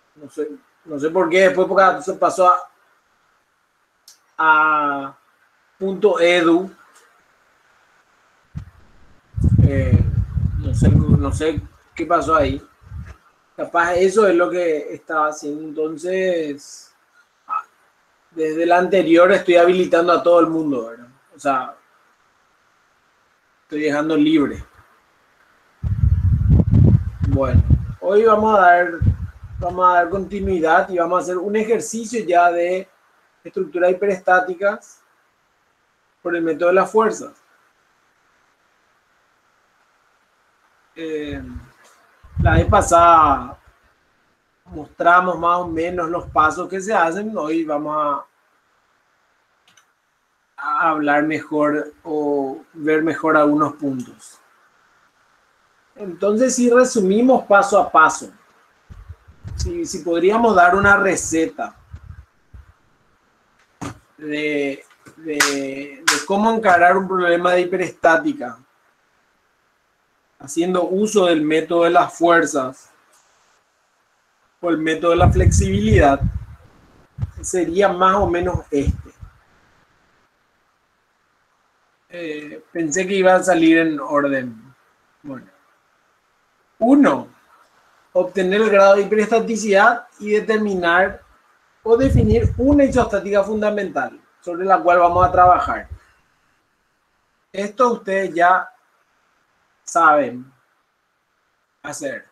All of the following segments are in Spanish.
No sé, no sé por qué después porque se pasó a .edu. Eh, no sé qué pasó ahí. Capaz eso es lo que estaba haciendo. Entonces, desde el anterior estoy habilitando a todo el mundo, ¿verdad? O sea, estoy dejando libre. Bueno, hoy vamos a dar continuidad y vamos a hacer un ejercicio ya de estructuras hiperestáticas por el método de las fuerzas. Eh, la vez pasada mostramos más o menos los pasos que se hacen. Hoy vamos a hablar mejor o ver mejor algunos puntos. Entonces, si resumimos paso a paso, si podríamos dar una receta de cómo encarar un problema de hiperestática haciendo uso del método de las fuerzas o el método de la flexibilidad, sería más o menos este. Pensé que iba a salir en orden. Bueno, 1. Obtener el grado de hiperestaticidad y determinar o definir una isostática fundamental sobre la cual vamos a trabajar. Esto ustedes ya saben hacer.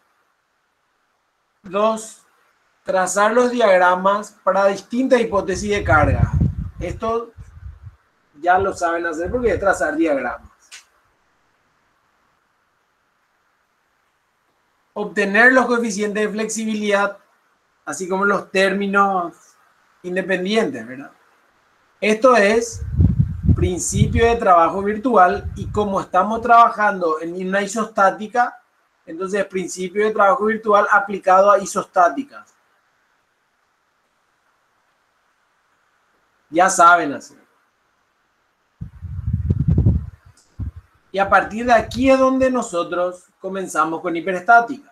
2. Trazar los diagramas para distintas hipótesis de carga. Esto ya lo saben hacer porque es trazar diagramas. Obtener los coeficientes de flexibilidad, así como los términos independientes, ¿verdad? Esto es principio de trabajo virtual y como estamos trabajando en una isostática, entonces principio de trabajo virtual aplicado a isostáticas. Ya saben hacer. Y a partir de aquí es donde nosotros comenzamos con hiperestática.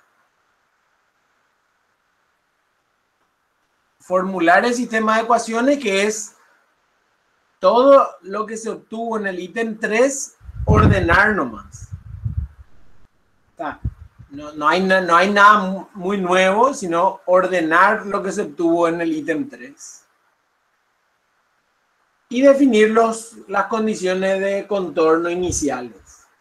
Formular el sistema de ecuaciones, que es todo lo que se obtuvo en el ítem 3, ordenar nomás. No hay nada muy nuevo, sino ordenar lo que se obtuvo en el ítem 3. Y definir las condiciones de contorno iniciales.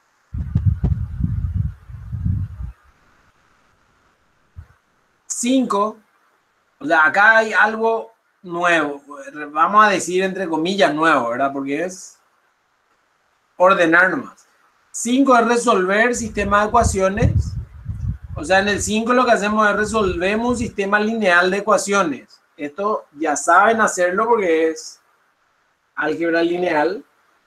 5. O sea, acá hay algo nuevo. Vamos a decir entre comillas nuevo, ¿verdad? Porque es ordenar nomás. 5 es resolver sistema de ecuaciones. O sea, en el 5 lo que hacemos es resolvemos un sistema lineal de ecuaciones. Esto ya saben hacerlo porque es álgebra lineal.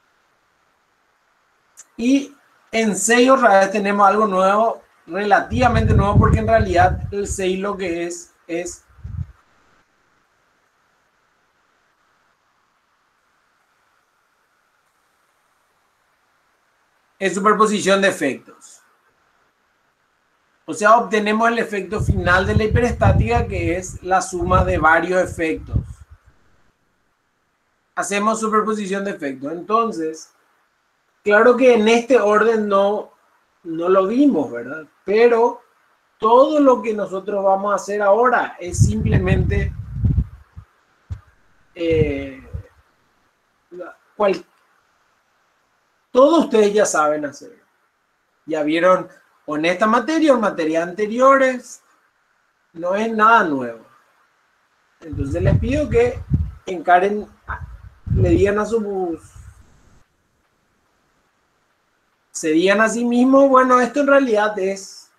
Y en 6 otra vez tenemos algo nuevo, relativamente nuevo, porque en realidad el 6 lo que es superposición de efectos. O sea, obtenemos el efecto final de la hiperestática, que es la suma de varios efectos. Hacemos superposición de efectos. Entonces, claro que en este orden no lo vimos, ¿verdad? Pero todo lo que nosotros vamos a hacer ahora es simplemente todos ustedes ya saben hacer. Ya vieron en esta materia o en materias anteriores, no es nada nuevo. Entonces les pido que encaren, le digan a se digan a sí mismos, bueno, esto en realidad es,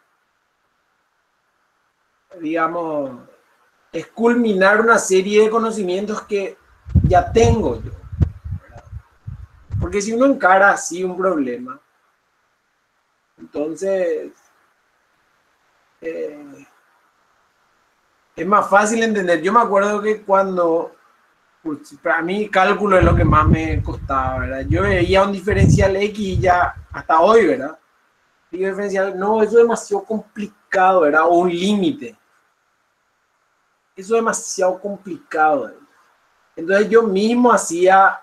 digamos, es culminar una serie de conocimientos que ya tengo yo, ¿verdad? Porque si uno encara así un problema, entonces es más fácil entender. Yo me acuerdo que cuando, pues, para mí cálculo es lo que más me costaba, ¿verdad? Yo veía un diferencial X y ya hasta hoy, ¿verdad? Diferencial, no, eso es demasiado complicado, ¿verdad? O un límite. Eso es demasiado complicado. Entonces yo mismo hacía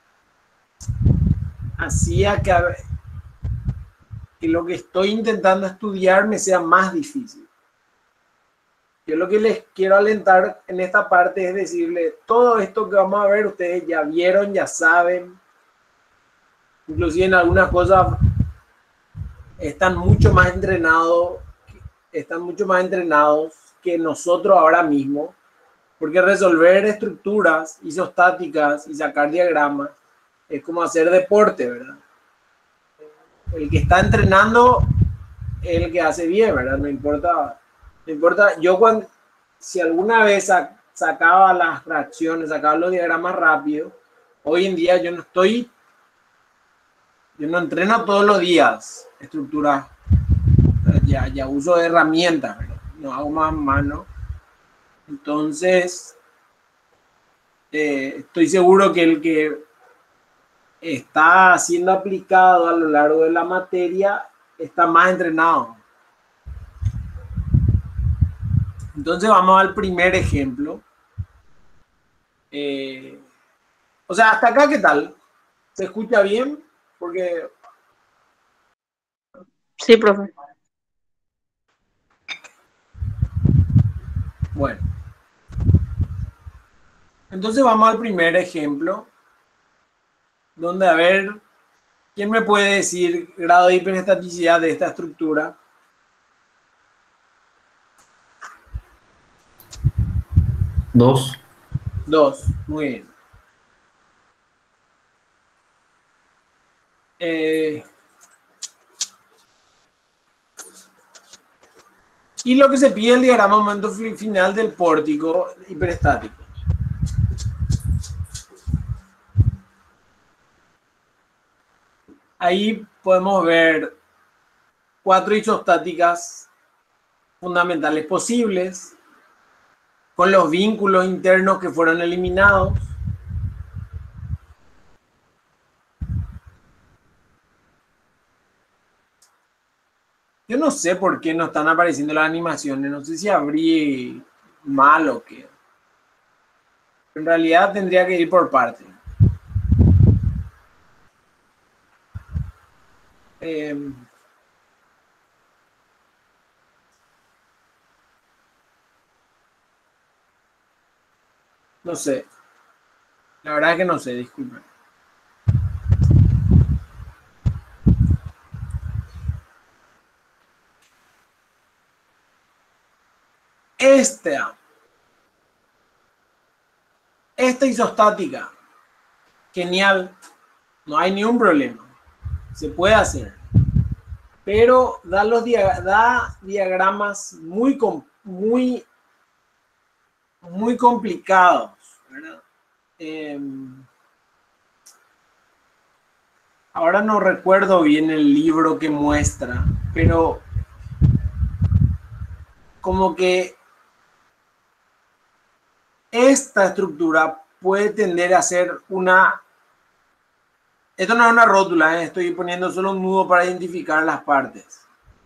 que lo que estoy intentando estudiar me sea más difícil. Yo lo que les quiero alentar en esta parte es decirle, todo esto que vamos a ver, ustedes ya vieron, ya saben, inclusive en algunas cosas están mucho más entrenados que nosotros ahora mismo, porque resolver estructuras isostáticas y sacar diagramas es como hacer deporte, ¿verdad? El que está entrenando es el que hace bien, ¿verdad? No importa. Yo si alguna vez sacaba las fracciones, sacaba los diagramas rápido, hoy en día yo no entreno todos los días estructuras, ya uso herramientas, ¿verdad? No hago más mano. Entonces, estoy seguro que el que está siendo aplicado a lo largo de la materia está más entrenado. Entonces vamos al primer ejemplo. O sea, hasta acá, ¿qué tal? ¿Se escucha bien? Porque... Sí, profe. Bueno. Entonces vamos al primer ejemplo. Donde, a ver, ¿quién me puede decir grado de hiperestaticidad de esta estructura? 2. 2, muy bien. Y lo que se pide el diagrama momento final del pórtico hiperestático. Ahí podemos ver 4 isostáticas fundamentales posibles, con los vínculos internos que fueron eliminados. Yo no sé por qué no están apareciendo las animaciones, no sé si abrí mal o qué. En realidad tendría que ir por parte. No sé. La verdad es que no sé, disculpen. Esta isostática, genial, no hay ningún problema, se puede hacer, pero da diagramas muy complicados, ¿verdad? Ahora no recuerdo bien el libro que muestra, pero como que esta estructura puede tender a ser una... Esto no es una rótula, estoy poniendo solo un nudo para identificar las partes.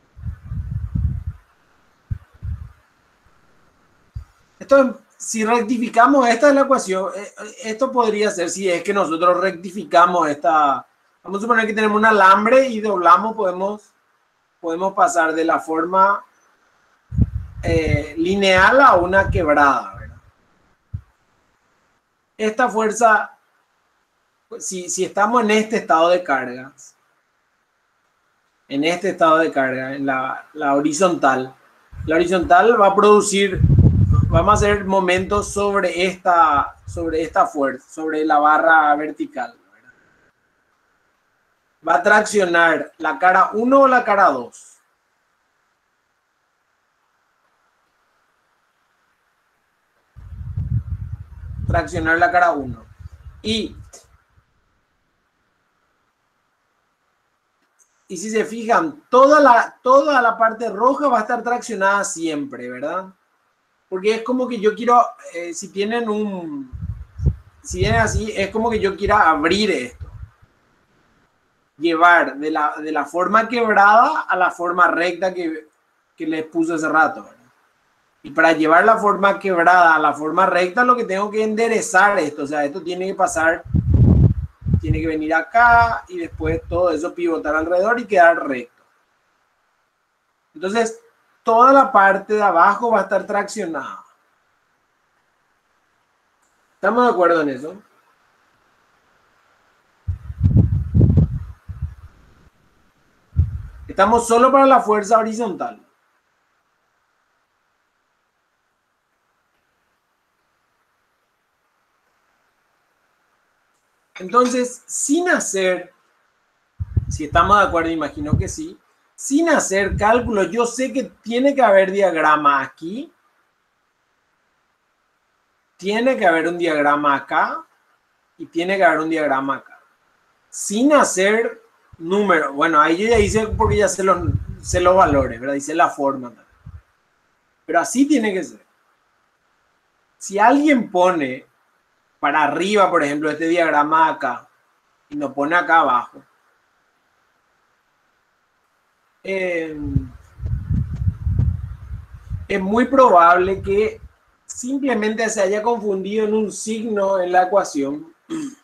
Esto, si rectificamos, esta es la ecuación, esto podría ser, si es que nosotros rectificamos esta... Vamos a suponer que tenemos un alambre y doblamos, podemos pasar de la forma lineal a una quebrada, ¿verdad? Esta fuerza, si estamos en este estado de cargas, en la horizontal va a producir, vamos a hacer momentos sobre esta fuerza, sobre la barra vertical, ¿verdad? Va a traccionar la cara 1 o la cara 2. Traccionar la cara 1. Y si se fijan, toda la parte roja va a estar traccionada siempre, ¿verdad? Porque es como que yo quiero, si viene así, es como que yo quiera abrir esto. Llevar de la forma quebrada a la forma recta que les puse hace rato, ¿verdad? Y para llevar la forma quebrada a la forma recta, lo que tengo que enderezar esto. O sea, esto tiene que pasar, tiene que venir acá y después todo eso pivotar alrededor y quedar recto. Entonces, toda la parte de abajo va a estar traccionada. ¿Estamos de acuerdo en eso? Estamos solo para la fuerza horizontal. Entonces, sin hacer, si estamos de acuerdo, imagino que sí, sin hacer cálculos, yo sé que tiene que haber diagrama aquí, tiene que haber un diagrama acá y tiene que haber un diagrama acá. Sin hacer números. Bueno, ahí yo ya hice porque ya sé los valores, ¿verdad? Hice la forma. Pero así tiene que ser. Si alguien pone para arriba, por ejemplo, este diagrama acá y lo pone acá abajo, es muy probable que simplemente se haya confundido en un signo en la ecuación,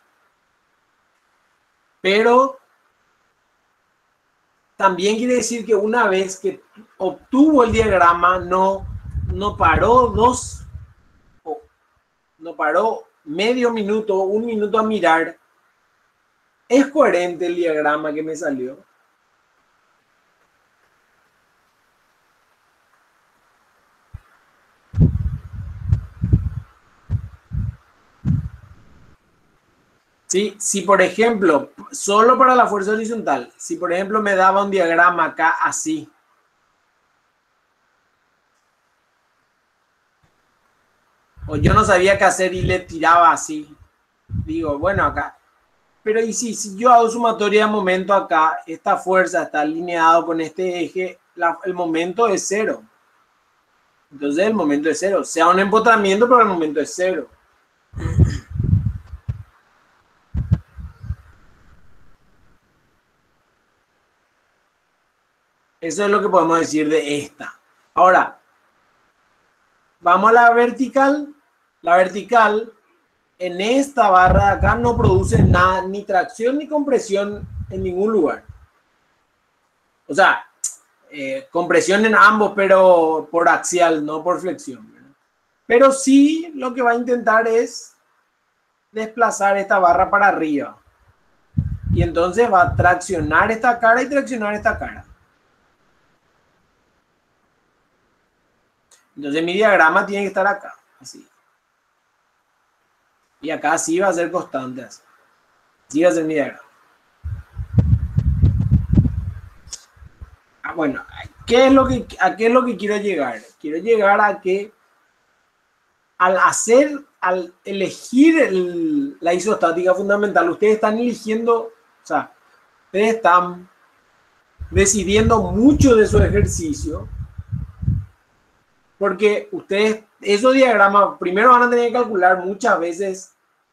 pero también quiere decir que una vez que obtuvo el diagrama no paró no paró medio minuto, un minuto a mirar. ¿Es coherente el diagrama que me salió? ¿Sí? Si por ejemplo, solo para la fuerza horizontal, si por ejemplo me daba un diagrama acá así, o yo no sabía qué hacer y le tiraba así, digo, bueno, acá, pero y si yo hago sumatoria de momento acá, esta fuerza está alineado con este eje, el momento es cero. Entonces el momento es cero, sea un empotramiento, pero el momento es cero. Eso es lo que podemos decir de esta. Ahora, vamos a la vertical. La vertical, en esta barra de acá, no produce nada, ni tracción ni compresión en ningún lugar. O sea, compresión en ambos, pero por axial, no por flexión, ¿verdad? Pero sí lo que va a intentar es desplazar esta barra para arriba. Y entonces va a traccionar esta cara y traccionar esta cara. Entonces mi diagrama tiene que estar acá, así. Y acá sí va a ser constante, así. Así va a ser mi diagrama. Bueno, ¿a qué es lo que quiero llegar? Quiero llegar a que al elegir la isostática fundamental, ustedes están eligiendo, o sea, ustedes están decidiendo mucho de su ejercicio, porque ustedes, esos diagramas, primero van a tener que calcular muchas veces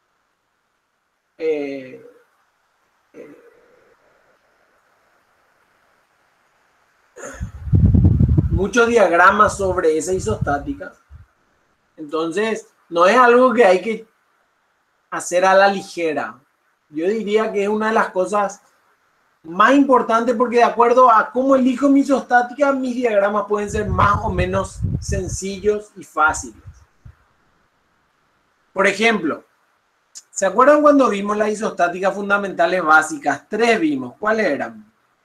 muchos diagramas sobre esa isostática. Entonces, no es algo que hay que hacer a la ligera. Yo diría que es una de las cosas más importantes porque de acuerdo a cómo elijo mi isostática, mis diagramas pueden ser más o menos sencillos y fáciles. Por ejemplo, ¿se acuerdan cuando vimos las isostáticas fundamentales básicas? 3 vimos. ¿Cuáles eran?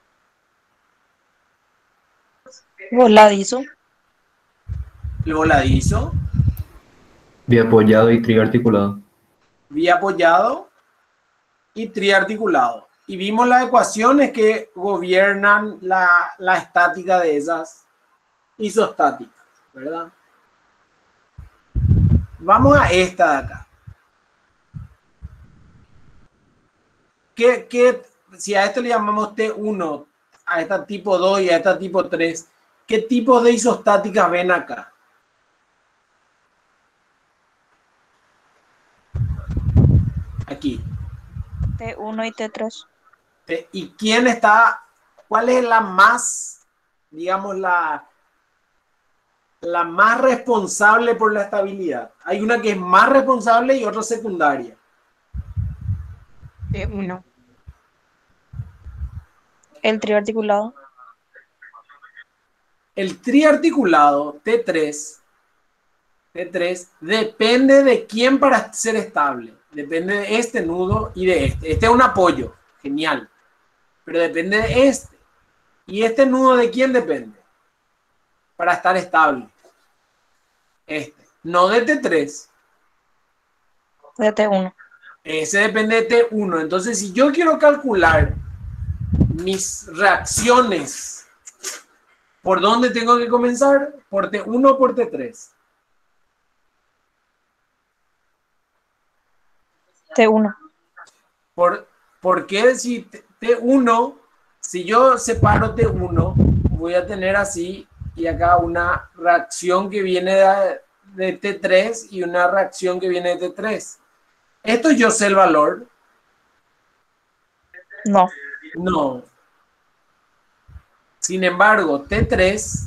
Voladizo. El voladizo, Biapoyado y triarticulado. biapoyado y triarticulado. Y vimos las ecuaciones que gobiernan la estática de esas isostáticas, ¿verdad? Vamos a esta de acá. Si a esto le llamamos T1, a esta tipo 2 y a esta tipo 3, ¿qué tipos de isostáticas ven acá? Aquí. T1 y T3. ¿Y quién está? ¿Cuál es la más, digamos, la la más responsable por la estabilidad. Hay una que es más responsable y otra secundaria. T1. El triarticulado. El triarticulado T3 depende de quién para ser estable. Depende de este nudo y de este. Este es un apoyo. Genial. Pero depende de este. ¿Y este nudo de quién depende? Para estar estable. Este. No de T3. De T1. Ese depende de T1. Entonces, si yo quiero calcular mis reacciones, ¿por dónde tengo que comenzar? ¿Por T1 o por T3? T1. ¿Por qué si T1, si yo separo T1, voy a tener así y acá una reacción que viene de T3 y una reacción que viene de T3? ¿Esto yo sé el valor? No. No. Sin embargo, T3,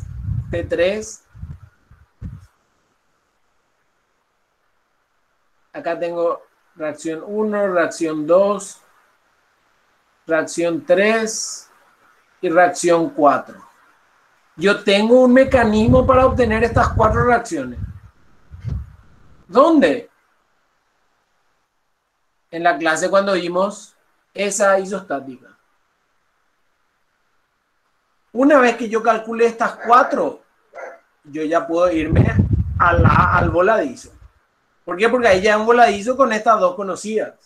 acá tengo reacción 1, reacción 2, reacción 3 y reacción 4. Yo tengo un mecanismo para obtener estas 4 reacciones. ¿Dónde? En la clase cuando vimos esa isostática. Una vez que yo calcule estas 4, yo ya puedo irme al voladizo. ¿Por qué? Porque ahí ya hay un voladizo con estas 2 conocidas.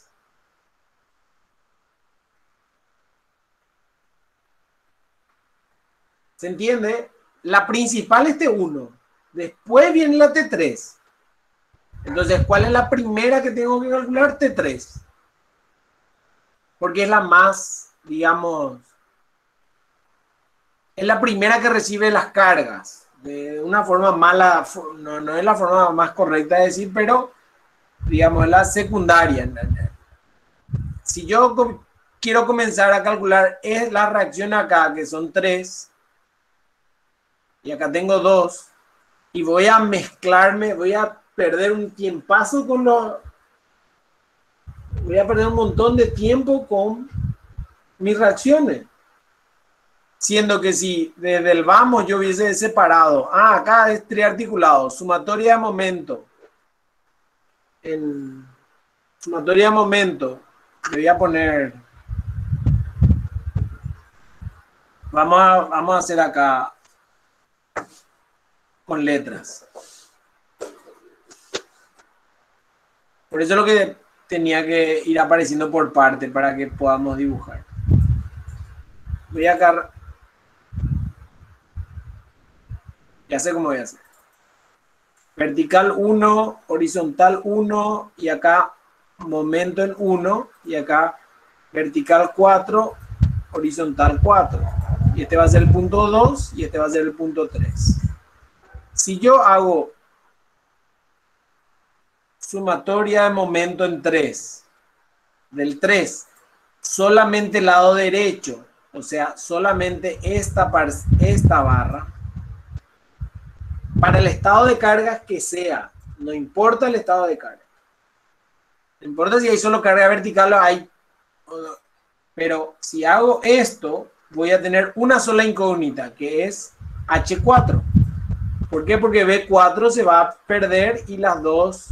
¿Se entiende? La principal es T1. Después viene la T3. Entonces, ¿cuál es la primera que tengo que calcular? T3. Porque es la más, digamos, es la primera que recibe las cargas. De una forma mala, no es la forma más correcta de decir, pero digamos es la secundaria. Si yo quiero comenzar a calcular es la reacción acá, que son 3, y acá tengo 2, y voy a mezclarme, voy a perder un tiempazo con voy a perder un montón de tiempo con mis reacciones. Siendo que si desde el vamos yo hubiese separado, acá es triarticulado, sumatoria de momento. En sumatoria de momento, le voy a poner, vamos a hacer acá con letras. Por eso es lo que tenía que ir apareciendo por parte para que podamos dibujar. Voy a acá. Ya sé cómo voy a hacer. Vertical 1, horizontal 1, y acá momento en 1, y acá vertical 4, horizontal 4. Y este va a ser el punto 2, y este va a ser el punto 3. Si yo hago sumatoria de momento en 3, del 3, solamente el lado derecho, o sea, solamente esta barra, para el estado de cargas que sea, no importa el estado de carga. No importa si hay solo carga vertical o hay. Pero si hago esto, voy a tener una sola incógnita, que es H4. ¿Por qué? Porque B4 se va a perder y las dos.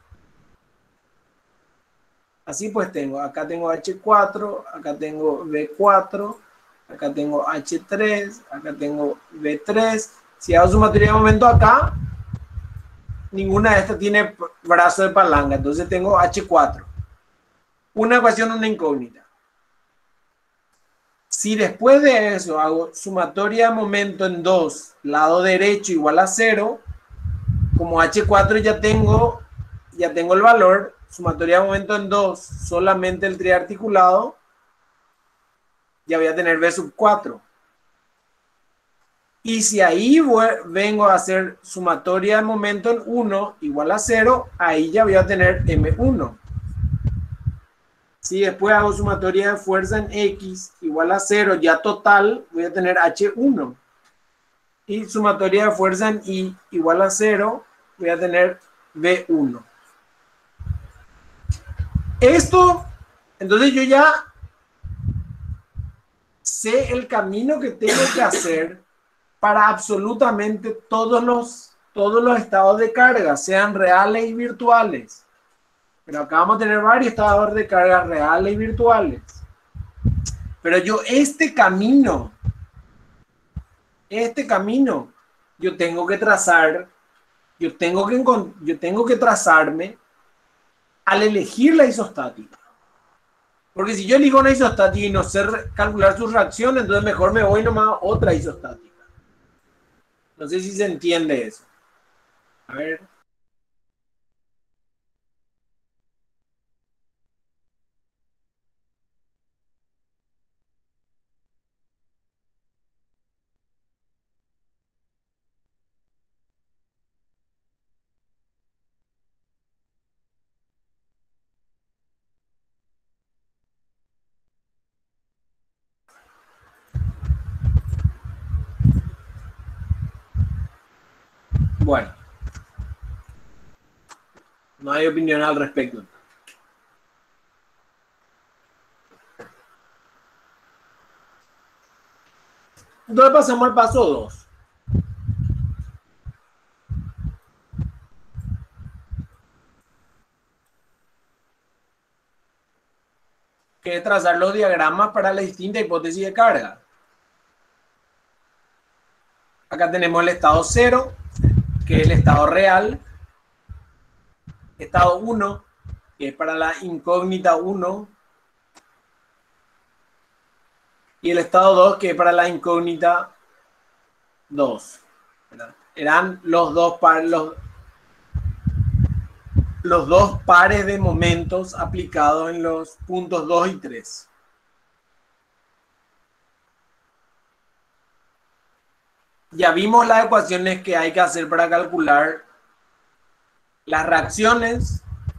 Así pues acá tengo H4, acá tengo B4, acá tengo H3, acá tengo B3. Si hago sumatoria de momento acá, ninguna de estas tiene brazo de palanca. Entonces tengo H4. Una ecuación, una incógnita. Si después de eso hago sumatoria de momento en 2, lado derecho igual a 0, como H4 ya tengo el valor, sumatoria de momento en 2, solamente el triarticulado, ya voy a tener B sub 4. Y si ahí vengo a hacer sumatoria de momento en 1 igual a 0, ahí ya voy a tener M1. Si después hago sumatoria de fuerza en X igual a 0, ya total, voy a tener H1. y sumatoria de fuerza en I igual a 0, voy a tener V1. Esto, entonces yo ya sé el camino que tengo que hacer para absolutamente todos los estados de carga, sean reales y virtuales. Pero acá vamos a tener varios estados de carga reales y virtuales. Pero yo este camino, yo tengo que trazar, yo tengo que trazarme al elegir la isostática. Porque si yo elijo una isostática y no sé calcular sus reacciones, entonces mejor me voy nomás a otra isostática. No sé si se entiende eso. A ver. Bueno. No hay opinión al respecto. Entonces pasamos al paso 2. Que es trazar los diagramas para la distinta hipótesis de carga. Acá tenemos el estado 0, que es el estado real. Estado 1, que es para la incógnita 1. Y el estado 2, que es para la incógnita 2. Eran los dos pares de momentos aplicados en los puntos 2 y 3. Ya vimos las ecuaciones que hay que hacer para calcular las reacciones.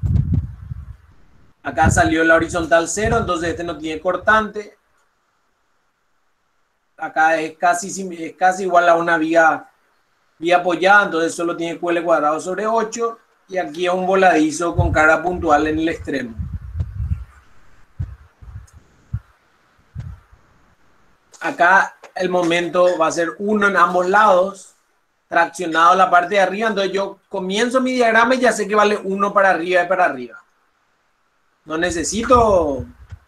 Acá salió la horizontal 0, entonces este no tiene cortante. Acá es casi igual a una vía apoyada, entonces solo tiene QL cuadrado sobre 8. Y aquí es un voladizo con carga puntual en el extremo. Acá el momento va a ser 1 en ambos lados, traccionado a la parte de arriba. Entonces yo comienzo mi diagrama y ya sé que vale 1 para arriba y para arriba. No necesito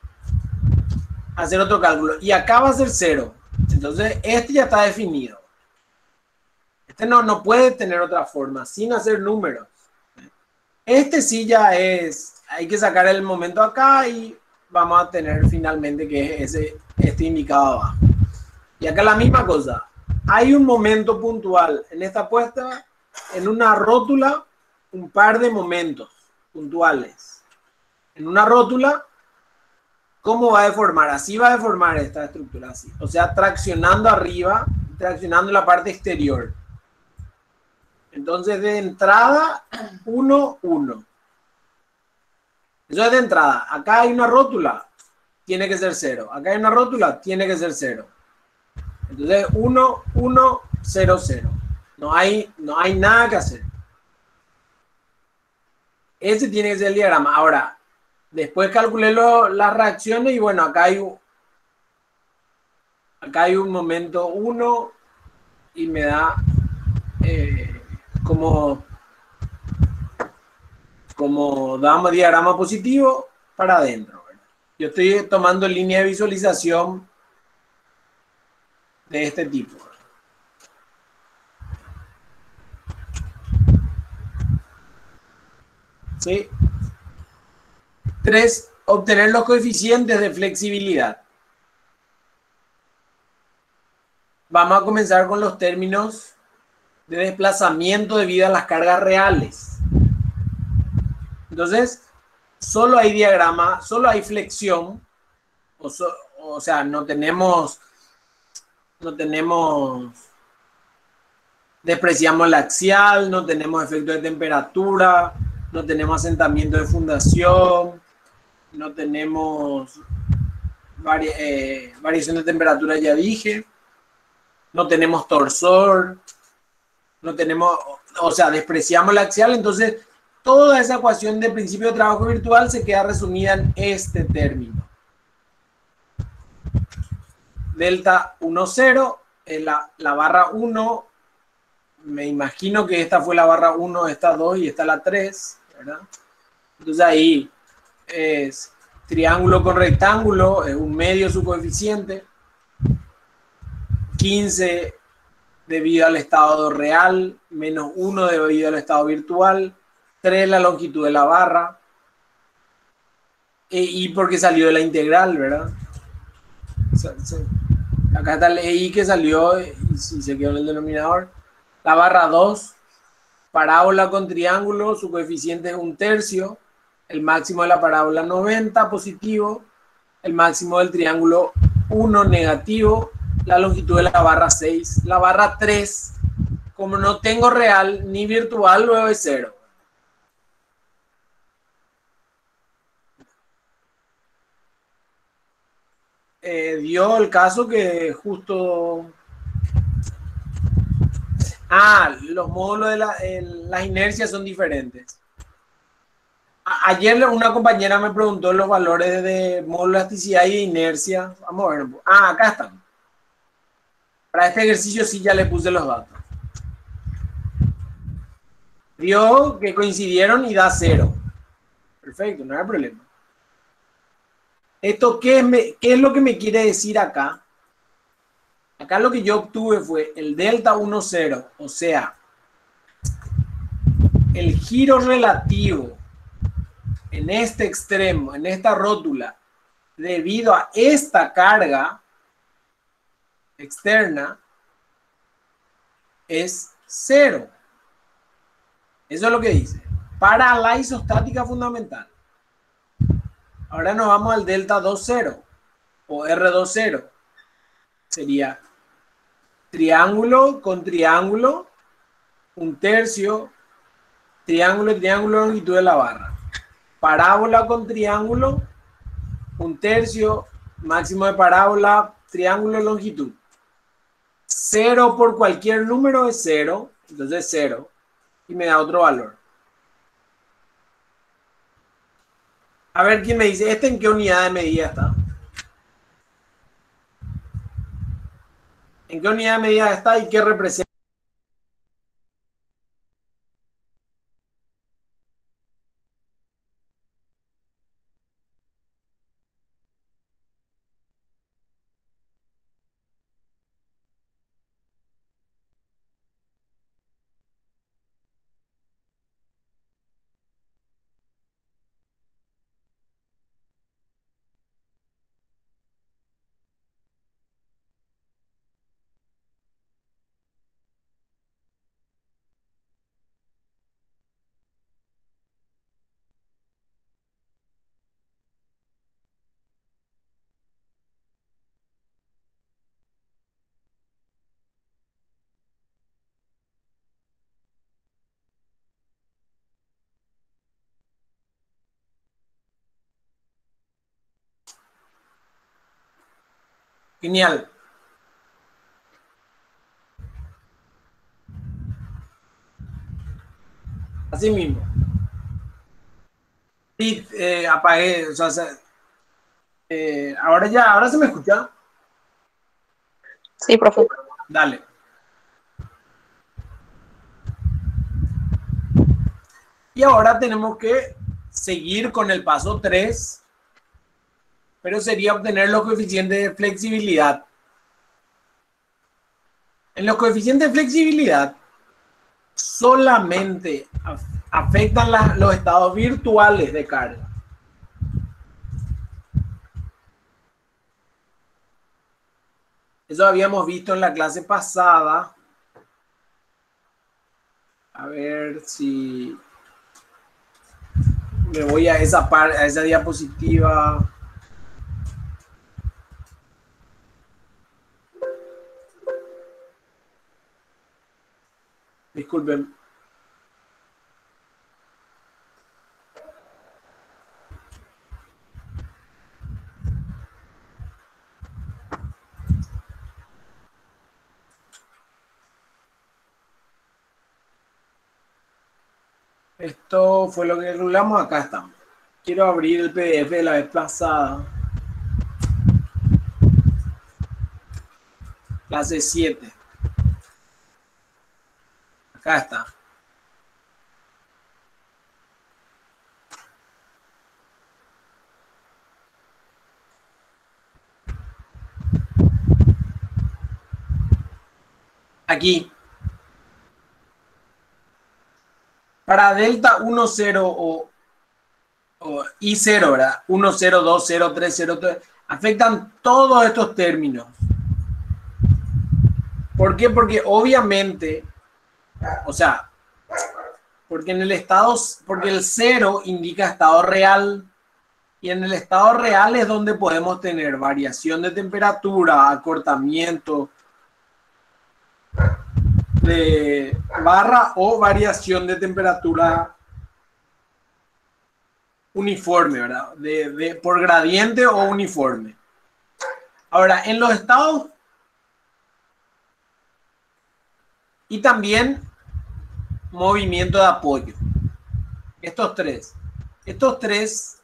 hacer otro cálculo. Y acá va a ser 0. Entonces este ya está definido. Este no puede tener otra forma sin hacer números. Este sí ya es, hay que sacar el momento acá y vamos a tener finalmente que es este indicado abajo. Y acá la misma cosa. Hay un momento puntual en esta puesta, en una rótula, un par de momentos puntuales. En una rótula, ¿cómo va a deformar? Así va a deformar esta estructura, así. O sea, traccionando arriba, traccionando la parte exterior. Entonces, de entrada, 1, 1. Eso es de entrada. Acá hay una rótula, tiene que ser 0. Acá hay una rótula, tiene que ser 0. Entonces, 1, 1, 0, 0. No hay nada que hacer. Ese tiene que ser el diagrama. Ahora, después calculé las reacciones y bueno, acá hay un momento 1 y me da como damos diagrama positivo para adentro, ¿verdad? Yo estoy tomando línea de visualización de este tipo. ¿Sí? 3. Obtener los coeficientes de flexibilidad. Vamos a comenzar con los términos de desplazamiento debido a las cargas reales. Entonces, solo hay diagrama, solo hay flexión, o sea, no tenemos, despreciamos la axial, no tenemos efecto de temperatura, no tenemos asentamiento de fundación, no tenemos variación de temperatura, ya dije. no tenemos torsor, no tenemos, o sea, despreciamos la axial, entonces toda esa ecuación de principio de trabajo virtual se queda resumida en este término. Delta 1, 0, la barra 1, me imagino que esta fue la barra 1, esta 2 y esta la 3, ¿verdad? Entonces ahí es triángulo con rectángulo, es un medio su coeficiente, 15 debido al estado real, menos 1 debido al estado virtual, 3 la longitud de la barra, y porque salió de la integral, ¿verdad? Acá está el EI que salió y se quedó en el denominador. La barra 2, parábola con triángulo, su coeficiente es 1/3, el máximo de la parábola 90 positivo, el máximo del triángulo 1 negativo, la longitud de la barra 6, la barra 3, como no tengo real ni virtual, luego es 0. Dio el caso que justo... los módulos de las inercias son diferentes. Ayer una compañera me preguntó los valores de módulo de elasticidad y de inercia. Vamos a ver. Acá están. Para este ejercicio sí ya le puse los datos. Vio que coincidieron y da 0. Perfecto, no hay problema. ¿Esto qué es lo que me quiere decir acá? Acá lo que yo obtuve fue el delta 1, 0. O sea, el giro relativo en este extremo, en esta rótula, debido a esta carga externa, es 0. Eso es lo que dice. Para la isostática fundamental. Ahora nos vamos al delta 2, 0 o R2, 0. Sería triángulo con triángulo, 1/3, triángulo, triángulo, longitud de la barra. Parábola con triángulo, 1/3, máximo de parábola, triángulo, longitud. 0 por cualquier número es 0, entonces 0, y me da otro valor. A ver quién me dice, ¿este en qué unidad de medida está? ¿En qué unidad de medida está y qué representa? Genial. Así mismo. Sí, apagué, o sea, ahora se me escucha. Sí, profe. Dale. Y ahora tenemos que seguir con el paso 3, pero sería obtener los coeficientes de flexibilidad. En los coeficientes de flexibilidad solamente afectan los estados virtuales de carga. Eso habíamos visto en la clase pasada. A ver si me voy a esa diapositiva. Disculpen. Esto fue lo que calculamos, acá estamos. Quiero abrir el PDF de la vez pasada. Clase 7. Acá está. Aquí. Para delta 1, 0 o I0, ¿verdad? 1, 0, 2, 0, 3, 0, 3. Afectan todos estos términos. ¿Por qué? Porque obviamente, o sea, porque en el estado, porque el 0 indica estado real y en el estado real es donde podemos tener variación de temperatura, acortamiento de barra o variación de temperatura uniforme, ¿verdad? Por gradiente o uniforme. Ahora, en los estados y también movimiento de apoyo. Estos tres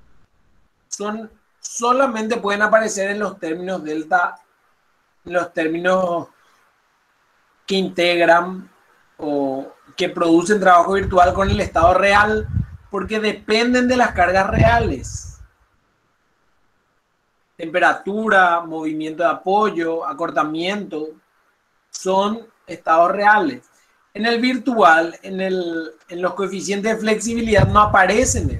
solamente pueden aparecer en los términos delta, en los términos que integran o que producen trabajo virtual con el estado real, porque dependen de las cargas reales. Temperatura, movimiento de apoyo, acortamiento, son estados reales. En el virtual, en los coeficientes de flexibilidad no aparecen.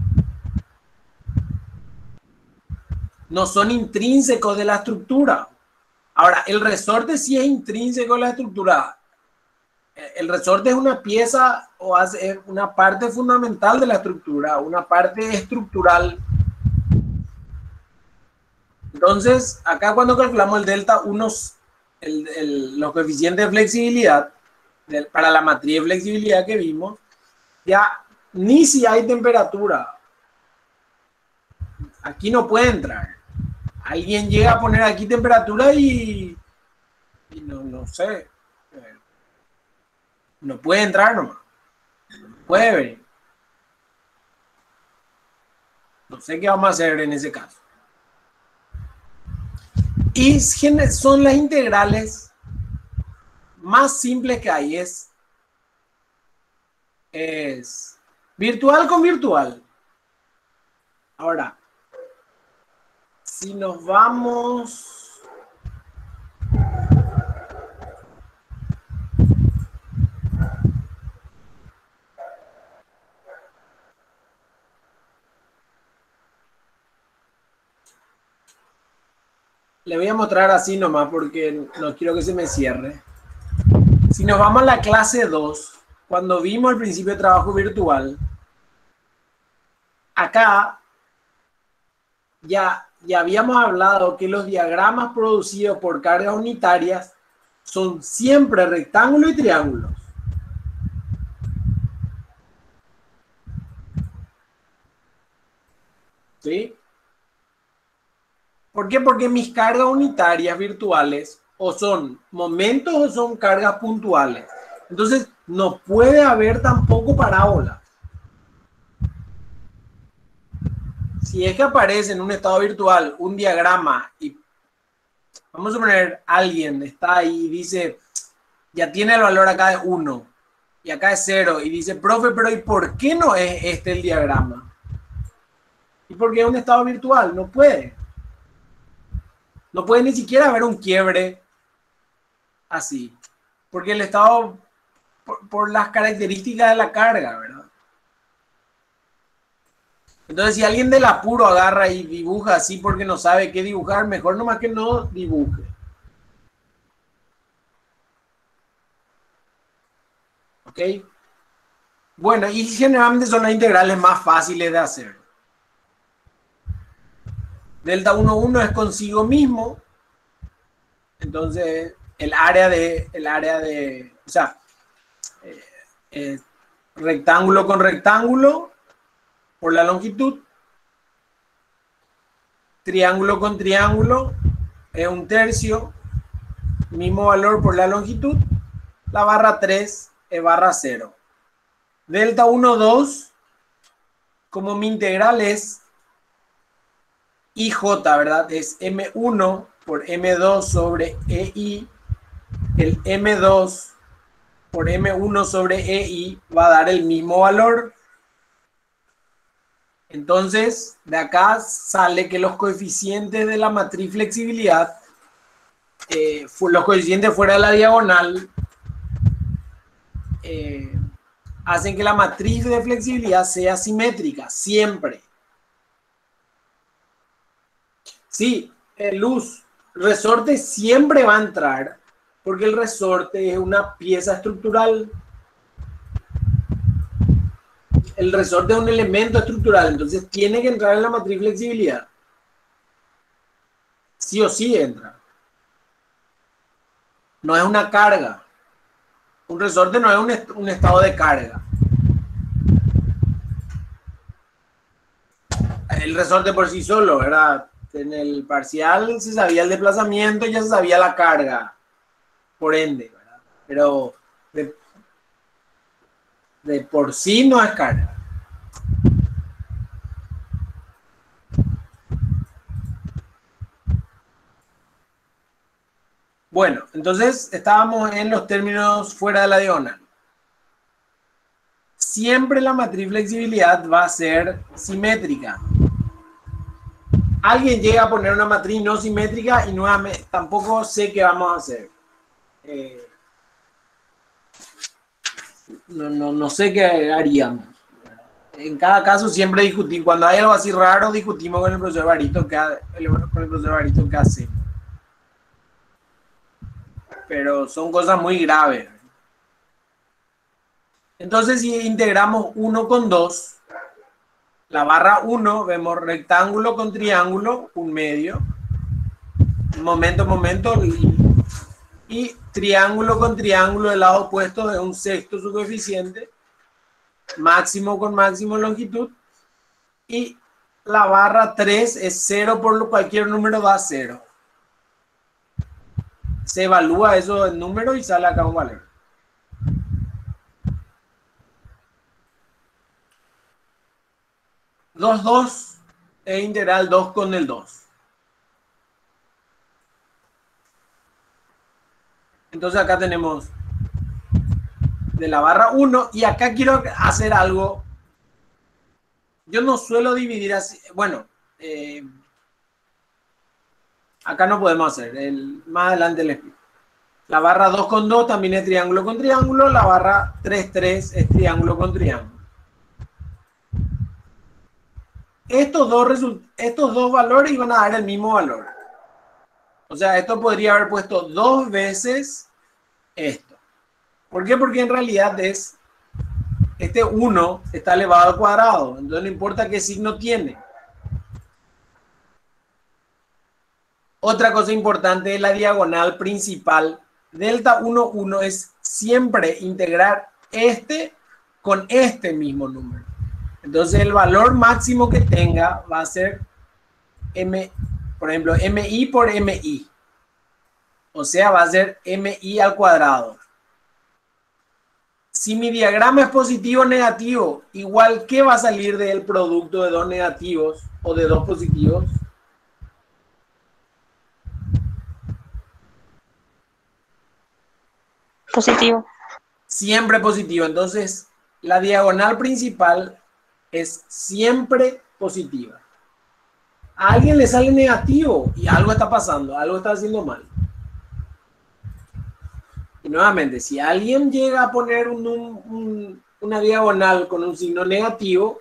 No son intrínsecos de la estructura. Ahora, el resorte sí es intrínseco de la estructura. El resorte es una pieza o es una parte fundamental de la estructura, una parte estructural. Entonces, acá cuando calculamos el delta 1, los coeficientes de flexibilidad, para la matriz de flexibilidad que vimos, ya ni si hay temperatura. Aquí no puede entrar. Alguien llega a poner aquí temperatura y no sé. No puede entrar nomás. No puede venir. No sé qué vamos a hacer en ese caso. Y son las integrales más simples que hay. Es virtual con virtual. Ahora, si nos vamos... Le voy a mostrar así nomás porque no quiero que se me cierre. Si nos vamos a la clase 2, cuando vimos el principio de trabajo virtual, acá ya habíamos hablado que los diagramas producidos por cargas unitarias son siempre rectángulos y triángulos. ¿Sí? ¿Por qué? Porque mis cargas unitarias virtuales o son momentos o son cargas puntuales. Entonces, no puede haber tampoco parábolas. Si es que aparece en un estado virtual un diagrama y vamos a poner alguien está ahí y dice, ya tiene el valor acá de 1 y acá es 0 y dice, profe, pero ¿y por qué no es este el diagrama? ¿Y por qué es un estado virtual? No puede. No puede ni siquiera haber un quiebre así. Porque el estado, por las características de la carga, ¿verdad? Entonces, si alguien del apuro agarra y dibuja así porque no sabe qué dibujar, mejor nomás que no dibuje. ¿Ok? Bueno, y generalmente son las integrales más fáciles de hacer. Delta 1,1 es consigo mismo. Entonces, el área de, o sea, rectángulo con rectángulo por la longitud. Triángulo con triángulo es 1/3. Mismo valor por la longitud. La barra 3 es barra 0. Delta 1, 2, como mi integral es IJ, ¿verdad? Es M1 por M2 sobre EI. El M2 por M1 sobre EI va a dar el mismo valor. Entonces, de acá sale que los coeficientes de la matriz flexibilidad, los coeficientes fuera de la diagonal, hacen que la matriz de flexibilidad sea simétrica, siempre. Sí, luz, resorte siempre va a entrar, porque el resorte es una pieza estructural. El resorte es un elemento estructural, entonces tiene que entrar en la matriz flexibilidad. Sí o sí entra. No es una carga. Un resorte no es un estado de carga. El resorte por sí solo, ¿verdad? En el parcial se sabía el desplazamiento y ya se sabía la carga, por ende, ¿verdad? Pero de por sí no es carga. Bueno, entonces estábamos en los términos fuera de la diagonal. Siempre la matriz flexibilidad va a ser simétrica. Alguien llega a poner una matriz no simétrica y nuevamente tampoco sé qué vamos a hacer. No sé qué haríamos. En cada caso siempre discutimos. Cuando hay algo así raro, discutimos con el profesor Barito qué hacemos. Pero son cosas muy graves. Entonces, si integramos 1 con 2, la barra 1, vemos rectángulo con triángulo, un medio, momento, y triángulo con triángulo del lado opuesto de un sexto su coeficiente, máximo con máximo longitud, y la barra 3 es 0 por cualquier número da 0. Se evalúa eso en número y sale acá un valor. Dos es integral 2 con el 2. Entonces acá tenemos de la barra 1 y acá quiero hacer algo. Yo no suelo dividir así. Bueno, acá no podemos hacer. Más adelante les explico. La barra 2 con 2 también es triángulo con triángulo. La barra 3, 3 es triángulo con triángulo. Estos dos valores iban a dar el mismo valor. O sea, esto podría haber puesto 2 veces esto. ¿Por qué? Porque en realidad es este 1 está elevado al cuadrado. Entonces no importa qué signo tiene. Otra cosa importante es la diagonal principal. Delta 1, 1 es siempre integrar este con este mismo número. Entonces el valor máximo que tenga va a ser por ejemplo, MI por MI. O sea, va a ser MI al cuadrado. Si mi diagrama es positivo o negativo, igual, ¿qué va a salir del producto de dos negativos o de dos positivos? Positivo. Siempre positivo. Entonces, la diagonal principal es siempre positiva. A alguien le sale negativo y algo está pasando, algo está haciendo mal. Y nuevamente, si alguien llega a poner una diagonal con un signo negativo,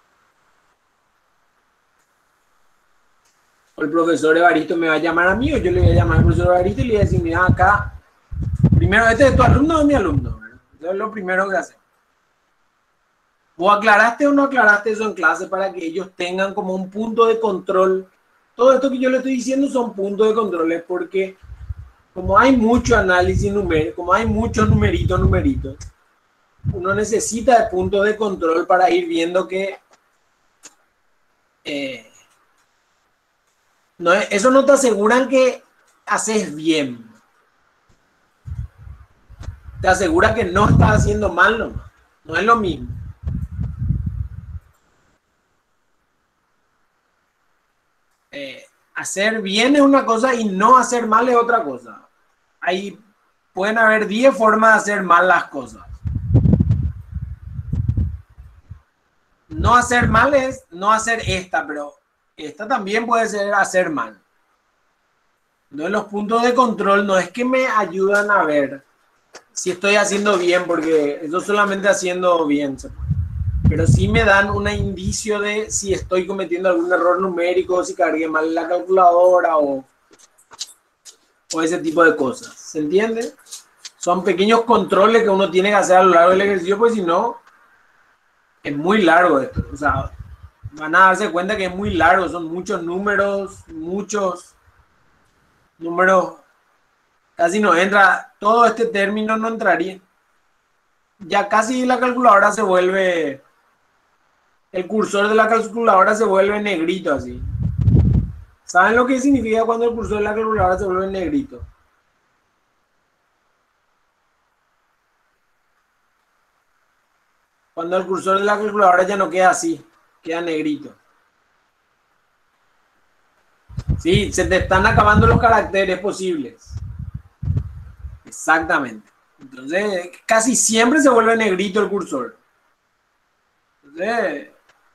o el profesor Evaristo me va a llamar a mí, o yo le voy a llamar al profesor Evaristo y le voy a decir, mira acá, primero, ¿este es tu alumno o mi alumno? Eso es lo primero que hacemos. ¿O aclaraste o no aclaraste eso en clase para que ellos tengan como un punto de control? Todo esto que yo le estoy diciendo son puntos de control, porque como hay mucho análisis numérico, como hay muchos numeritos, uno necesita de puntos de control para ir viendo que eso no te aseguran que haces bien. Te asegura que no estás haciendo mal nomás. No es lo mismo. hacer bien es una cosa y no hacer mal es otra cosa. Ahí pueden haber 10 formas de hacer mal las cosas. No hacer mal es no hacer esta, pero esta también puede ser hacer mal. Entonces los puntos de control no es que me ayudan a ver si estoy haciendo bien, porque eso solamente haciendo bien, pero sí me dan un indicio de si estoy cometiendo algún error numérico, si cargué mal la calculadora o ese tipo de cosas. ¿Se entiende? Son pequeños controles que uno tiene que hacer a lo largo del ejercicio, pues si no, es muy largo esto. O sea, van a darse cuenta que es muy largo, son muchos números, casi no entra, todo este término no entraría. Ya casi la calculadora se vuelve, el cursor de la calculadora se vuelve negrito así. ¿Saben lo que significa cuando el cursor de la calculadora se vuelve negrito? Cuando el cursor de la calculadora ya no queda así, queda negrito. Sí, se te están acabando los caracteres posibles. Exactamente. Entonces, casi siempre se vuelve negrito el cursor. Entonces,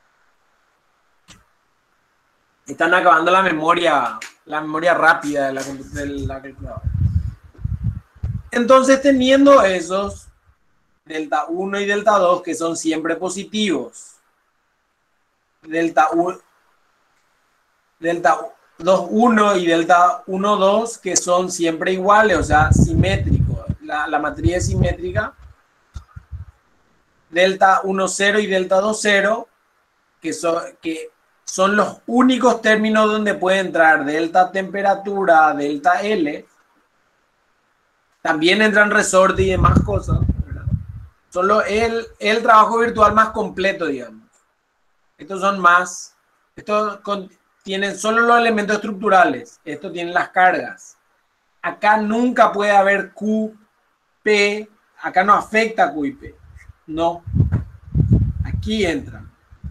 están acabando la memoria rápida de la calculadora. Entonces, teniendo esos delta 1 y delta 2 que son siempre positivos, delta 2, 1 y delta 1, 2 que son siempre iguales, o sea, simétricos. La matriz es simétrica. Delta 1, 0 y delta 2, 0, que son los únicos términos donde puede entrar delta temperatura, delta L. También entran resorte y demás cosas, ¿verdad? Solo el trabajo virtual más completo, digamos. Estos son más, estos tienen solo los elementos estructurales, estos tienen las cargas. Acá nunca puede haber Q, P, acá no afecta Q y P. No, aquí entran.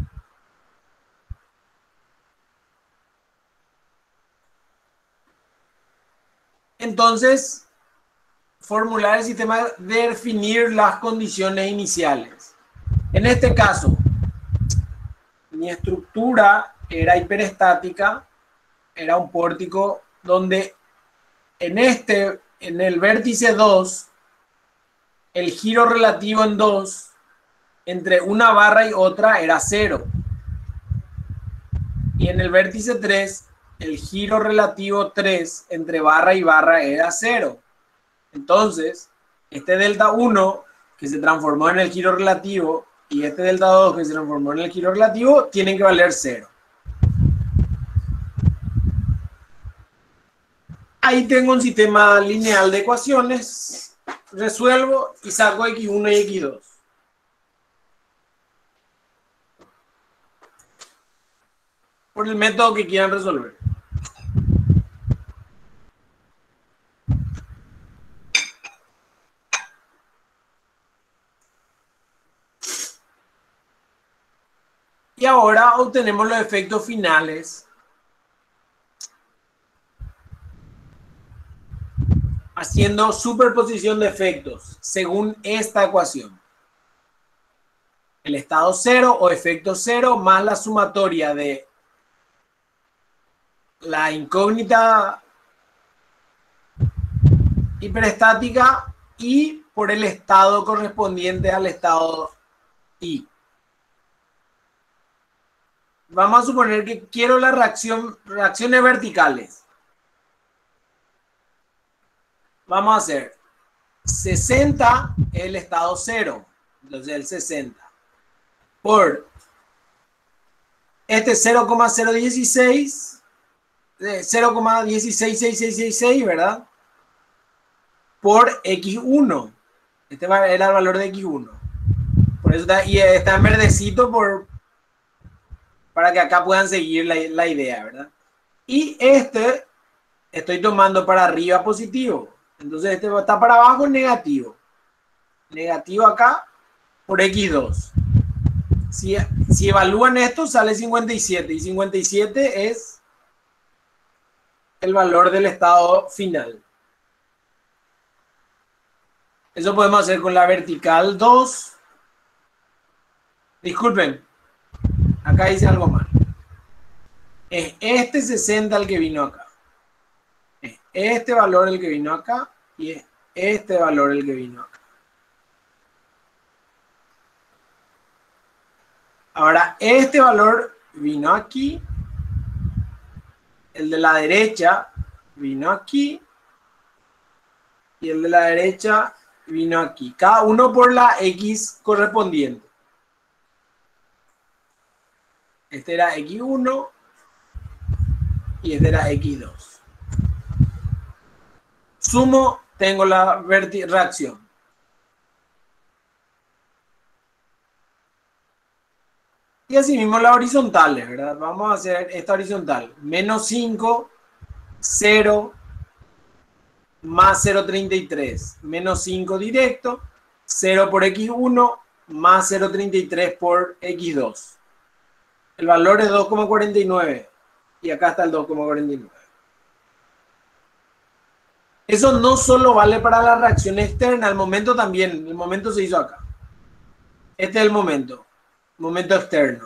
Entonces, formular el sistema de definir las condiciones iniciales. En este caso, mi estructura era hiperestática, era un pórtico donde en el vértice 2, el giro relativo en 2 entre una barra y otra era 0. Y en el vértice 3, el giro relativo 3 entre barra y barra era 0. Entonces, este delta 1 que se transformó en el giro relativo y este delta 2 que se transformó en el giro relativo tienen que valer 0. Ahí tengo un sistema lineal de ecuaciones. Resuelvo y saco x1 y x2. Por el método que quieran resolver. Y ahora obtenemos los efectos finales haciendo superposición de efectos según esta ecuación. El estado 0 o efecto 0 más la sumatoria de la incógnita hiperestática y por el estado correspondiente al estado I. Vamos a suponer que quiero la reacciones verticales. Vamos a hacer 60 el estado 0, entonces el 60 por este 0,016, 0,166666, ¿verdad? Por x1. Este era el valor de x1. Por eso está en verdecito para que acá puedan seguir la idea, ¿verdad? Y estoy tomando para arriba positivo. Entonces este está para abajo negativo. Negativo acá por x2. Si evalúan esto, sale 57. Y 57 es el valor del estado final. Eso podemos hacer con la vertical 2. Disculpen, acá hice algo mal. Es este 60 el que vino acá. Es este valor el que vino acá y es este valor el que vino acá. Ahora, este valor vino aquí. El de la derecha vino aquí. Y el de la derecha vino aquí. Cada uno por la X correspondiente. Este era X1 y este era X2. Sumo, tengo la reacción. Y así mismo las horizontales, ¿verdad? Vamos a hacer esta horizontal. Menos 5, 0, más 0,33. Menos 5 directo, 0 por X1, más 0,33 por X2. El valor es 2,49. Y acá está el 2,49. Eso no solo vale para la reacción externa, el momento también. El momento se hizo acá. Este es el momento. Momento externo.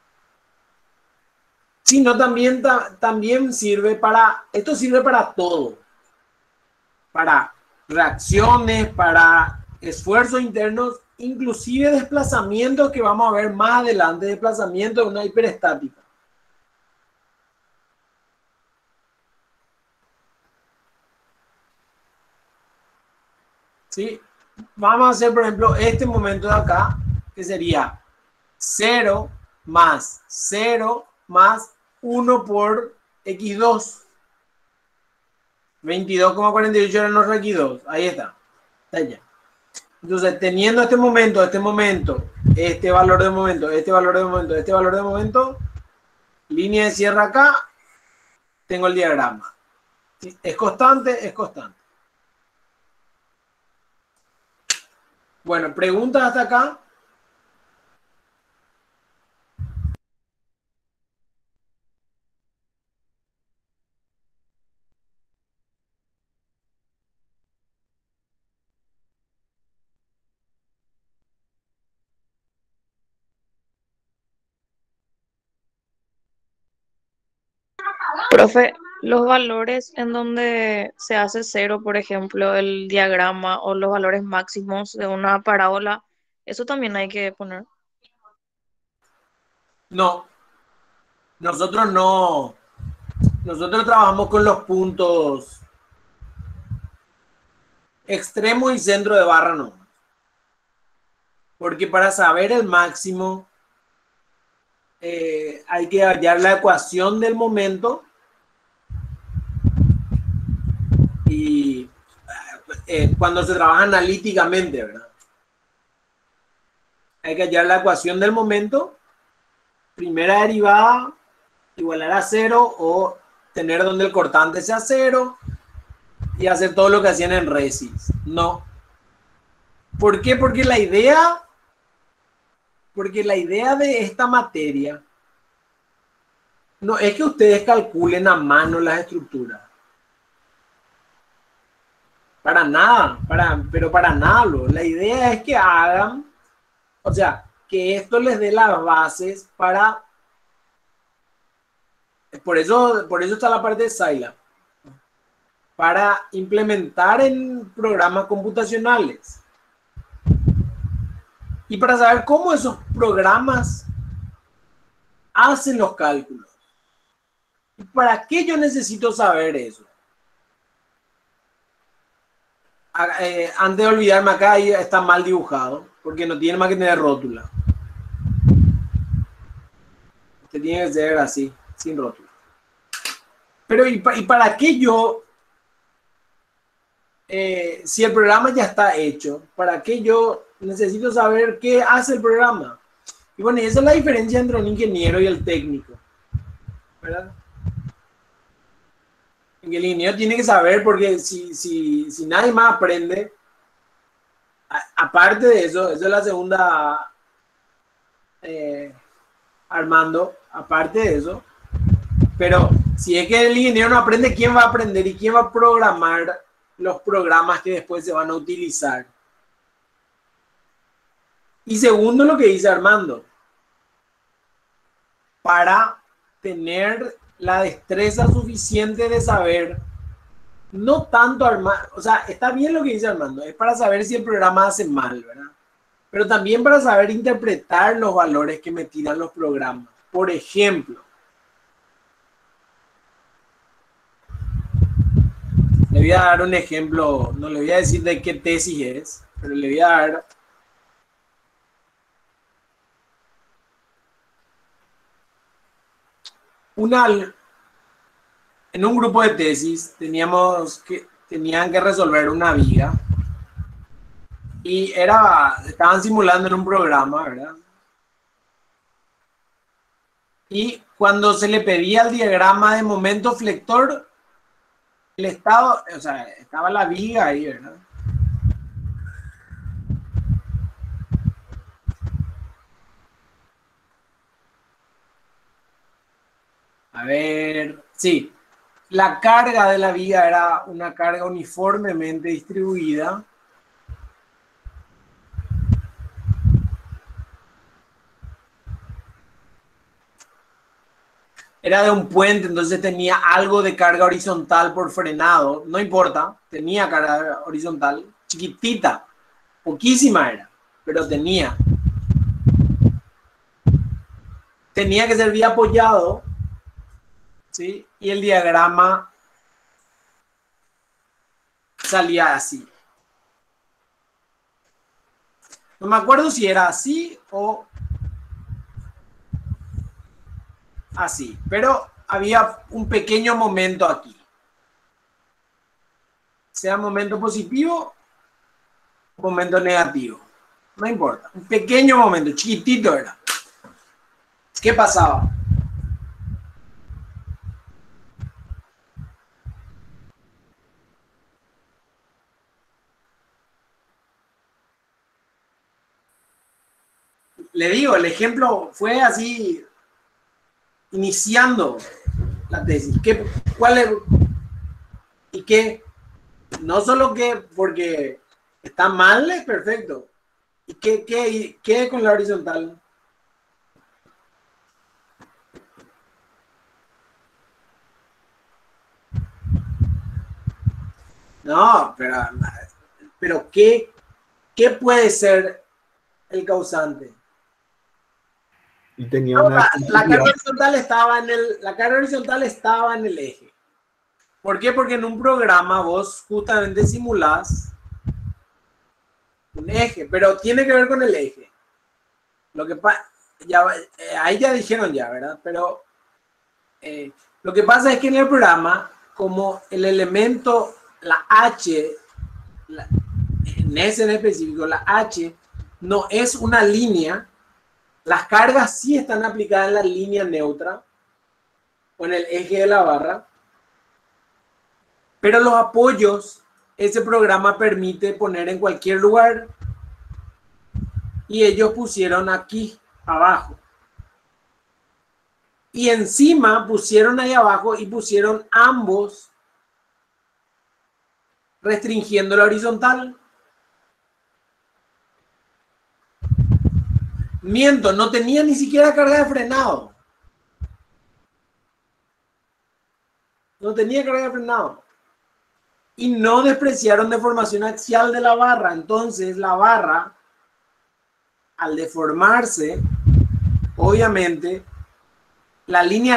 Sino también sirve para, esto sirve para todo. Para reacciones, para esfuerzos internos, inclusive desplazamientos que vamos a ver más adelante, desplazamiento de una hiperestática. ¿Sí? Vamos a hacer, por ejemplo, este momento de acá, que sería 0 más 0 más 1 por X2. 22,48 era nuestro X2. Ahí está. Está allá. Entonces, teniendo este momento, este valor de momento, este valor de momento, este valor de momento, línea de cierre acá, tengo el diagrama. ¿Sí? ¿Es constante? Es constante. Bueno, preguntas hasta acá. Profe, los valores en donde se hace cero, por ejemplo, el diagrama o los valores máximos de una parábola, eso también hay que poner. No, nosotros no. Nosotros trabajamos con los puntos extremo y centro de barra, no. Porque para saber el máximo hay que hallar la ecuación del momento y cuando se trabaja analíticamente, ¿verdad? Hay que hallar la ecuación del momento, primera derivada igualar a 0 o tener donde el cortante sea 0 y hacer todo lo que hacían en Resis. No. ¿Por qué? Porque la idea de esta materia no es que ustedes calculen a mano las estructuras. Para nada, pero para nada. La idea es que hagan, o sea, que esto les dé las bases para... Por eso está la parte de Scilab. Para implementar en programas computacionales. Y para saber cómo esos programas hacen los cálculos. ¿Y para qué yo necesito saber eso? Antes de olvidarme, acá ahí está mal dibujado, porque no tiene más que tener rótula. Este tiene que ser así, sin rótula. Pero ¿y para qué yo, si el programa ya está hecho, para qué yo necesito saber qué hace el programa? Y bueno, esa es la diferencia entre un ingeniero y el técnico, ¿verdad? El ingeniero tiene que saber, porque si nadie más aprende, aparte de eso, esa es la segunda, Armando, aparte de eso, pero Si es que el ingeniero no aprende, ¿quién va a aprender y quién va a programar los programas que después se van a utilizar? Y segundo, lo que dice Armando, para tener la destreza suficiente de saber, no tanto Armando, o sea, está bien lo que dice Armando, es para saber si el programa hace mal, ¿verdad? Pero también para saber interpretar los valores que me tiran los programas. Por ejemplo, le voy a dar un ejemplo, no le voy a decir de qué tesis es, pero le voy a dar en un grupo de tesis tenían que resolver una viga y estaban simulando en un programa, ¿verdad? Y cuando se le pedía el diagrama de momento flector, estaba la viga ahí, ¿verdad? A ver, sí. La carga de la viga era una carga uniformemente distribuida. Era de un puente, entonces tenía algo de carga horizontal por frenado. No importa, tenía carga horizontal. Chiquitita, poquísima era, pero tenía. Tenía que ser bien apoyado, ¿sí? Y el diagrama salía así. No me acuerdo si era así o así, pero había un pequeño momento aquí. Sea momento positivo o momento negativo. No importa. Un pequeño momento, chiquitito era. ¿Qué pasaba? Le digo, el ejemplo fue así, iniciando la tesis. ¿Cuál es? Y que no solo que porque está mal, es perfecto. ¿Y qué con la horizontal? No, pero ¿qué puede ser el causante? Y tenía No, una la carga horizontal estaba en el eje. ¿Por qué? Porque en un programa vos justamente simulás un eje, pero tiene que ver con el eje. Lo que ahí ya dijeron ya, ¿verdad? Pero lo que pasa es que en el programa, como el elemento, la H, en ese en específico, la H no es una línea. Las cargas sí están aplicadas en la línea neutra o en el eje de la barra, pero los apoyos, ese programa permite poner en cualquier lugar y ellos pusieron aquí abajo. Y encima pusieron ahí abajo y pusieron ambos restringiendo la horizontal. Miento, no tenía ni siquiera carga de frenado. No tenía carga de frenado. Y no despreciaron deformación axial de la barra. Entonces la barra, al deformarse, obviamente, la línea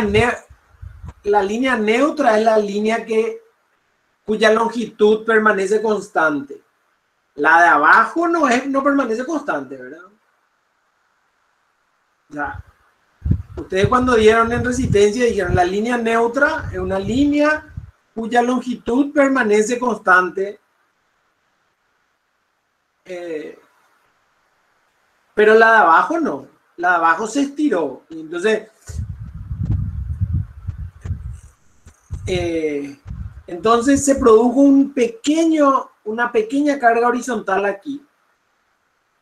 neutra es la línea cuya longitud permanece constante. La de abajo no permanece constante, ¿verdad? O sea, ustedes cuando dieron en resistencia dijeron la línea neutra es una línea cuya longitud permanece constante, pero la de abajo no, la de abajo se estiró. Y entonces se produjo una pequeña carga horizontal aquí.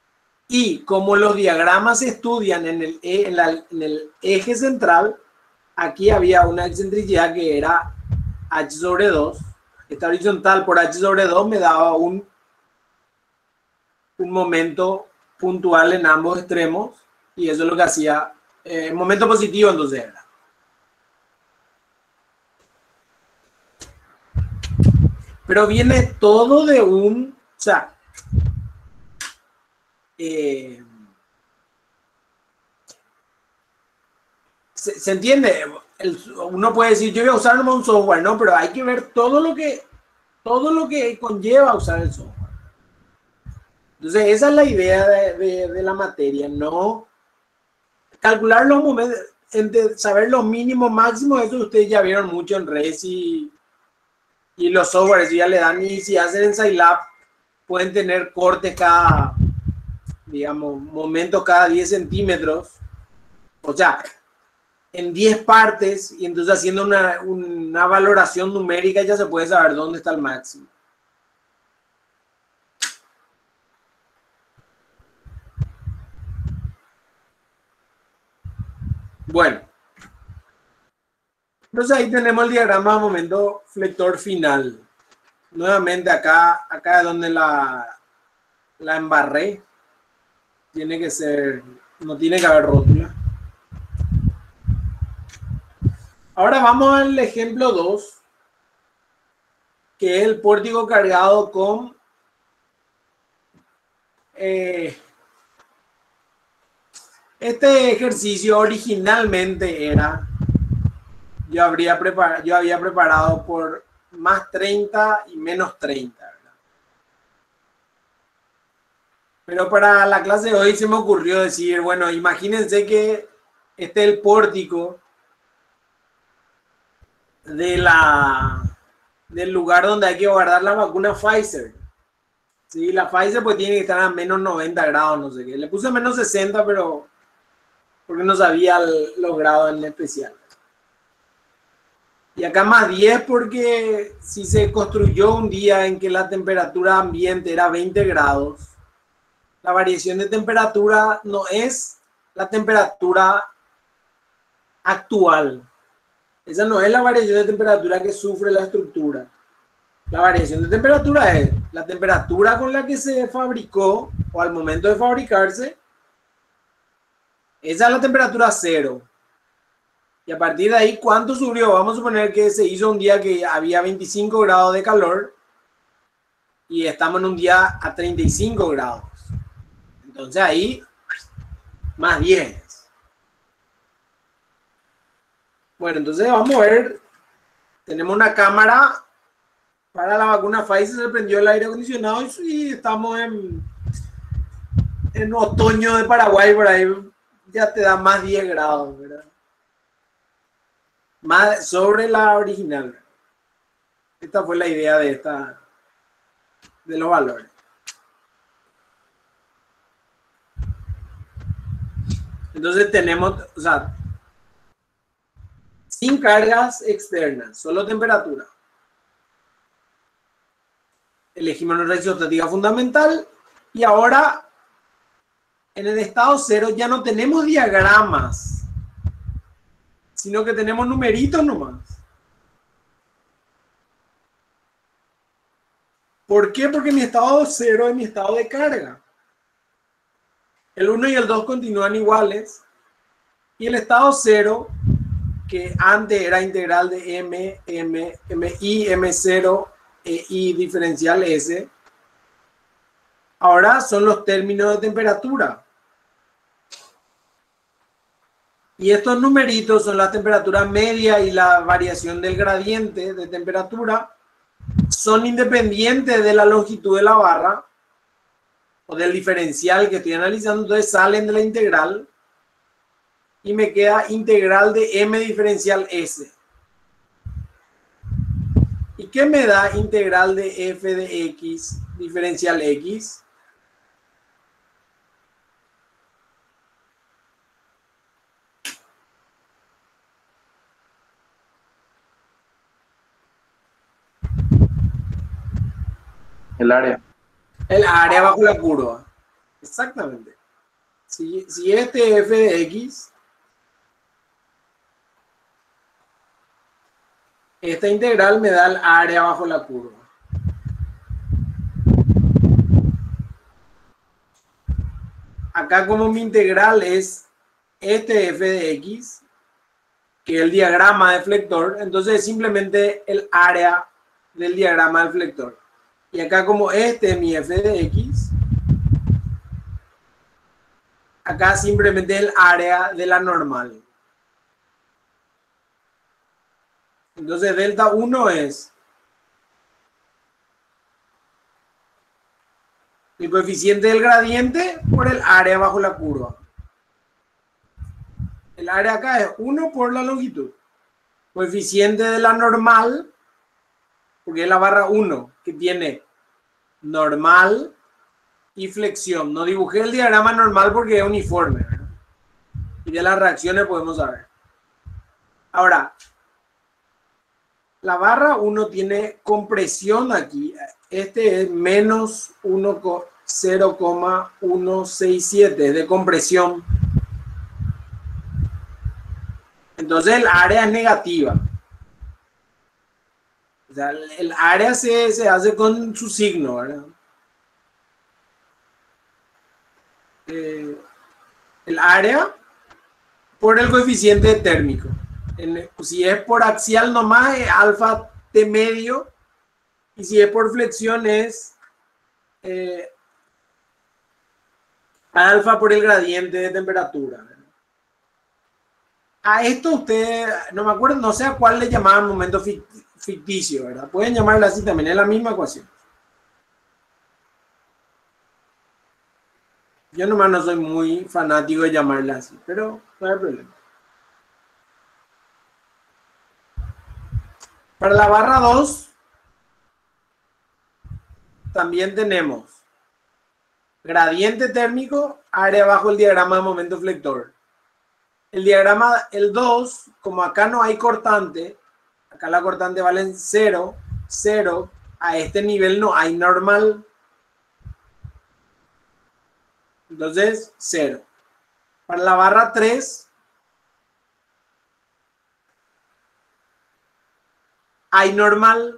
Y como los diagramas se estudian en el eje central, aquí había una excentricidad que era h sobre 2. Esta horizontal por h sobre 2 me daba un momento puntual en ambos extremos, y eso es lo que hacía momento positivo, entonces era. Pero viene todo de un, o sea, ¿se entiende? Uno puede decir, yo voy a usar un software, no, pero hay que ver todo lo que conlleva usar el software. Entonces, esa es la idea de la materia, no calcular los momentos, saber los mínimos, máximos, eso ustedes ya vieron mucho en redes y los softwares ya le dan, y si hacen en Scilab, pueden tener cortes cada, digamos, momentos cada 10 centímetros, o sea, en 10 partes, y entonces haciendo una valoración numérica ya se puede saber dónde está el máximo. Bueno, entonces ahí tenemos el diagrama de momento flector final. Nuevamente acá es donde la embarré. Tiene que ser, no tiene que haber rótula. Ahora vamos al ejemplo 2, que es el pórtico cargado con este ejercicio originalmente era, yo había preparado por más 30 y menos 30, ¿verdad? Pero para la clase de hoy se me ocurrió decir, bueno, imagínense que este es el pórtico del lugar donde hay que guardar la vacuna Pfizer. Sí, la Pfizer pues tiene que estar a menos 90 grados, no sé qué. Le puse menos 60, pero porque no sabía los grados en especial. Y acá más 10 porque si se construyó un día en que la temperatura ambiente era 20 grados, la variación de temperatura no es la temperatura actual. Esa no es la variación de temperatura que sufre la estructura. La variación de temperatura es la temperatura con la que se fabricó o al momento de fabricarse. Esa es la temperatura cero. Y a partir de ahí, ¿cuánto subió? Vamos a suponer que se hizo un día que había 25 grados de calor y estamos en un día a 35 grados. Entonces ahí, más 10. Bueno, entonces vamos a ver. Tenemos una cámara para la vacuna Pfizer, se prendió el aire acondicionado y estamos en otoño de Paraguay, por ahí ya te da más 10 grados, ¿verdad? Más sobre la original. Esta fue la idea de los valores. Entonces tenemos, o sea, sin cargas externas, solo temperatura. Elegimos nuestra isostática fundamental y ahora en el estado cero ya no tenemos diagramas, sino que tenemos numeritos nomás. ¿Por qué? Porque mi estado cero es mi estado de carga. El 1 y el 2 continúan iguales y el estado cero, que antes era integral de m, mi, m0, i diferencial s, ahora son los términos de temperatura. Y estos numeritos son la temperatura media y la variación del gradiente de temperatura. Son independientes de la longitud de la barra o del diferencial que estoy analizando. Entonces salen de la integral y me queda integral de m diferencial s. ¿Y qué me da integral de f de x diferencial x? El área. El área bajo la curva. Exactamente. Si este f de x Esta integral me da el área bajo la curva. Acá como mi integral es este f de x, que es el diagrama de flector, entonces es simplemente el área del diagrama del flector. Y acá como este es mi f de x, acá simplemente el área de la normal. Entonces delta 1 es el coeficiente del gradiente por el área bajo la curva. El área acá es 1 por la longitud. Coeficiente de la normal, porque es la barra 1, que tiene normal y flexión. No dibujé el diagrama normal porque es uniforme, ¿verdad? Y de las reacciones podemos saber. Ahora, la barra 1 tiene compresión aquí. Este es menos 0,167 de compresión. Entonces el área es negativa. O sea, el área se hace con su signo, ¿verdad? El área por el coeficiente térmico. Si es por axial nomás es alfa t medio, y si es por flexión es alfa por el gradiente de temperatura, ¿verdad? A esto usted, no me acuerdo, no sé a cuál le llamaban momento ficticio, ¿verdad? Pueden llamarlo así también, es la misma ecuación. Yo nomás no soy muy fanático de llamarla así, pero no hay problema. Para la barra 2 también tenemos gradiente térmico, área bajo el diagrama de momento flector. El diagrama, el 2, como acá no hay cortante, acá la cortante vale 0, 0, a este nivel no hay normal. Entonces, 0. Para la barra 3, hay normal.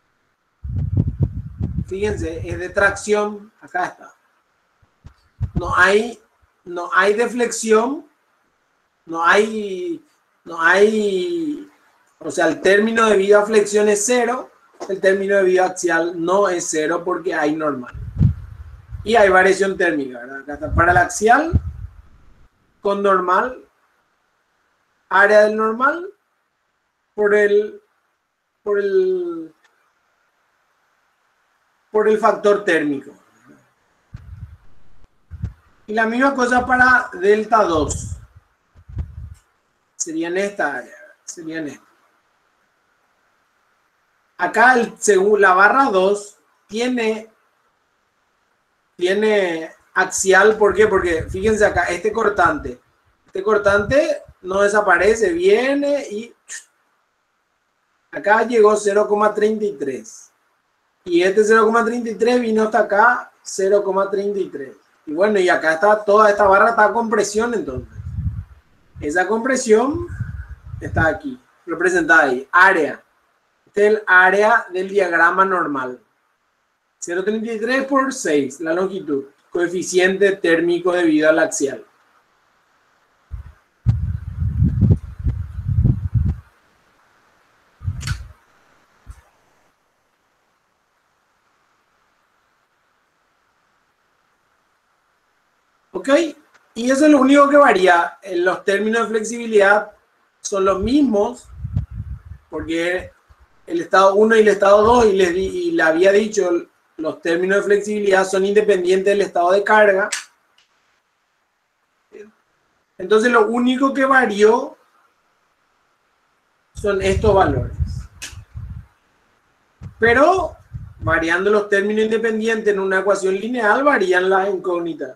Fíjense, es de tracción. Acá está. No hay deflexión. No hay, o sea, el término debido a flexión es 0. El término debido a axial no es 0 porque hay normal. Y hay variación térmica, ¿verdad? Acá está. Para el axial, con normal, área del normal por el factor térmico. Y la misma cosa para delta 2. Sería en esta área. Sería en esta. Acá, según la barra 2, tiene axial. ¿Por qué? Porque fíjense acá, este cortante no desaparece, viene y acá llegó 0,33. Y este 0,33 vino hasta acá 0,33. Y bueno, y acá está toda esta barra, está con presión entonces. Esa compresión está aquí, representada ahí. Área. Este es el área del diagrama normal. 0,33 por 6, la longitud. Coeficiente térmico debido al axial. ¿Ok? Y eso es lo único que varía. Los términos de flexibilidad son los mismos, porque el estado 1 y el estado 2, y le había dicho, los términos de flexibilidad son independientes del estado de carga. Entonces lo único que varió son estos valores. Pero variando los términos independientes en una ecuación lineal, varían las incógnitas.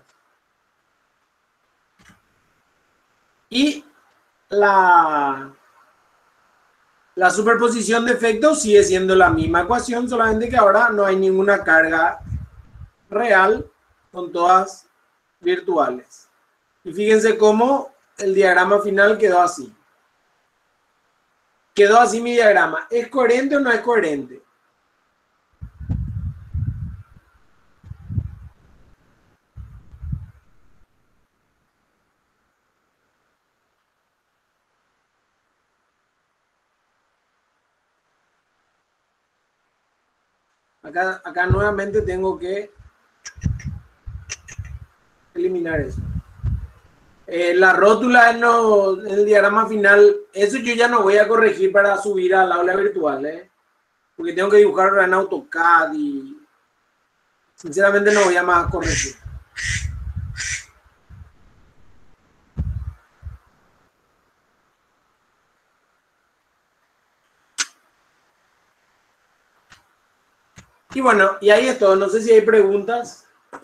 Y la superposición de efectos sigue siendo la misma ecuación, solamente que ahora no hay ninguna carga real, con todas virtuales. Y fíjense cómo el diagrama final quedó así. Quedó así mi diagrama. ¿Es coherente o no es coherente? Acá nuevamente tengo que eliminar eso. La rótula en el diagrama final, eso yo ya no voy a corregir para subir al aula virtual, porque tengo que dibujarlo en AutoCAD y sinceramente no voy a más corregir. Y bueno, y ahí es todo. No sé si hay preguntas.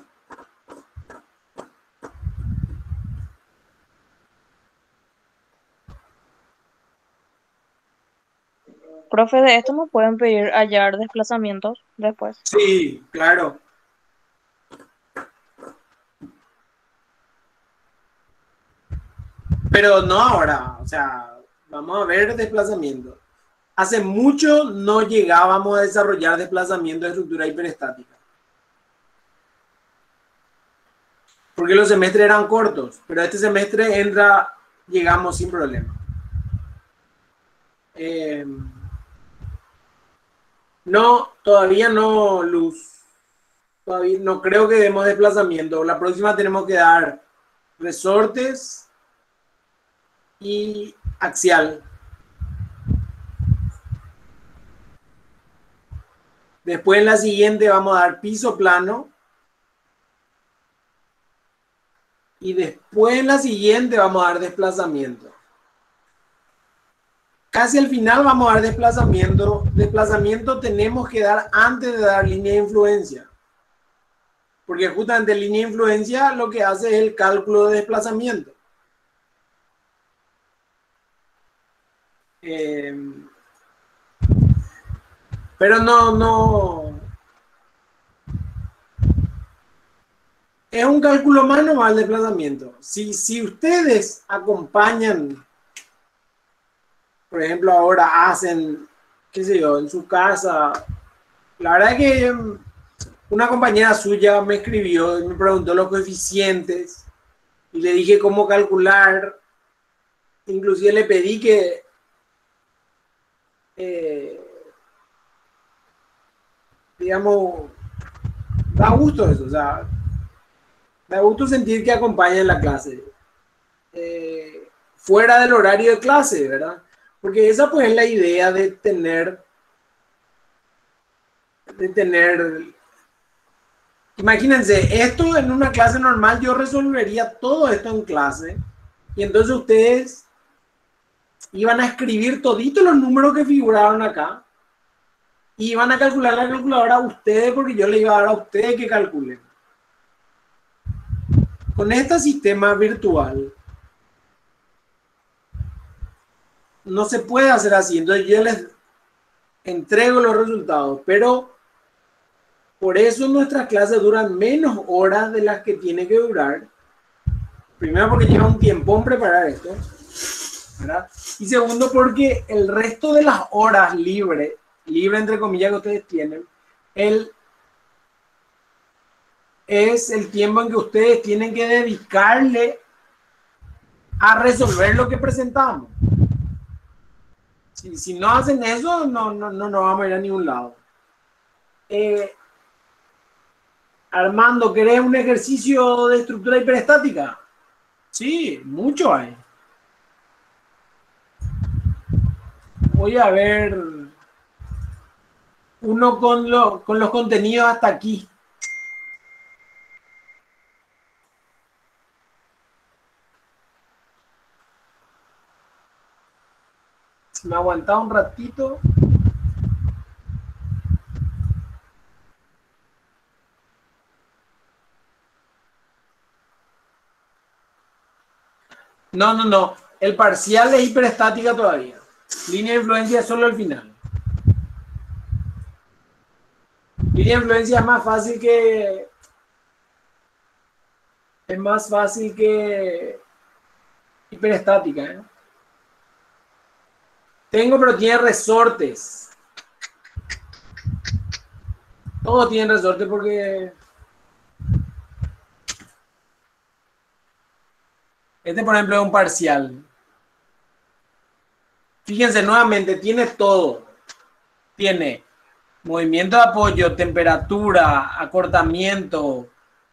Profe, de esto me pueden pedir hallar desplazamientos después. Sí, claro. Pero no ahora. O sea, vamos a ver desplazamiento. Hace mucho no llegábamos a desarrollar desplazamiento de estructura hiperestática. Porque los semestres eran cortos, pero este semestre llegamos sin problema. No, todavía no, Luz. Todavía no creo que demos desplazamiento. La próxima tenemos que dar resortes y axial. Después en la siguiente vamos a dar piso plano. Y después en la siguiente vamos a dar desplazamiento. Casi al final vamos a dar desplazamiento. Desplazamiento tenemos que dar antes de dar línea de influencia. Porque justamente línea de influencia lo que hace es el cálculo de desplazamiento. Pero no. Es un cálculo manual de desplazamiento. Si ustedes acompañan, por ejemplo, ahora hacen, qué sé yo, en su casa, la verdad es que una compañera suya me escribió y me preguntó los coeficientes y le dije cómo calcular. Inclusive le pedí que digamos, da gusto eso, o sea, da gusto sentir que acompañan la clase fuera del horario de clase, ¿verdad? Porque esa pues es la idea de tener, imagínense, esto en una clase normal yo resolvería todo esto en clase y entonces ustedes iban a escribir toditos los números que figuraron acá y iban a calcular la calculadora a ustedes porque yo le iba a dar a ustedes que calculen. Con este sistema virtual no se puede hacer así, entonces yo les entrego los resultados, pero por eso nuestras clases duran menos horas de las que tiene que durar. Primero porque lleva un tiempo en preparar esto, ¿verdad? Y segundo porque el resto de las horas libre entre comillas que ustedes tienen, es el tiempo en que ustedes tienen que dedicarle a resolver lo que presentamos. Si no hacen eso, no vamos a ir a ningún lado. Armando, ¿querés un ejercicio de estructura hiperestática? Sí, mucho hay. Voy a ver uno con los contenidos hasta aquí. Si me aguantaba un ratito. No. El parcial es hiperestática todavía. Línea de influencia es solo el final. Línea de influencia es más fácil que... Es más fácil que hiperestática, ¿eh? Tengo, pero tiene resortes. Todos tienen resortes porque... Este, por ejemplo, es un parcial. Fíjense nuevamente, tiene todo. Tiene movimiento de apoyo, temperatura, acortamiento,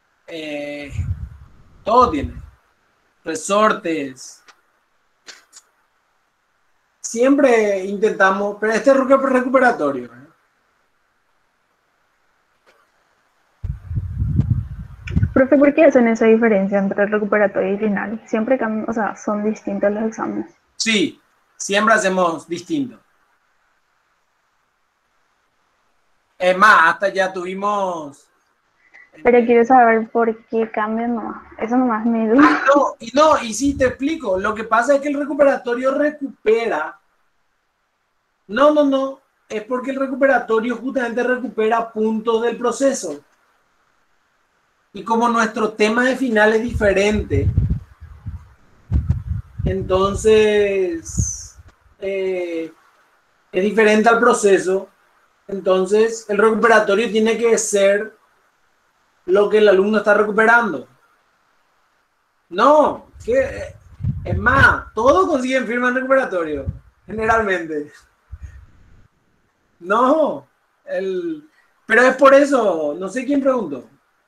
todo tiene. Resortes. Siempre intentamos, pero este es recuperatorio, ¿verdad? Profe, ¿por qué hacen esa diferencia entre el recuperatorio y final? Siempre cambian, o sea, son distintos los exámenes. Sí, siempre hacemos distinto. Es más, hasta ya tuvimos... Pero quiero saber por qué cambian nomás. Eso nomás me duda. Y sí, te explico. Lo que pasa es que el recuperatorio recupera. No. Es porque el recuperatorio justamente recupera puntos del proceso. Y como nuestro tema de final es diferente, entonces es diferente al proceso. Entonces el recuperatorio tiene que ser lo que el alumno está recuperando. No, que es más, todos consiguen firma en recuperatorio, generalmente. No, pero es por eso, no sé quién preguntó.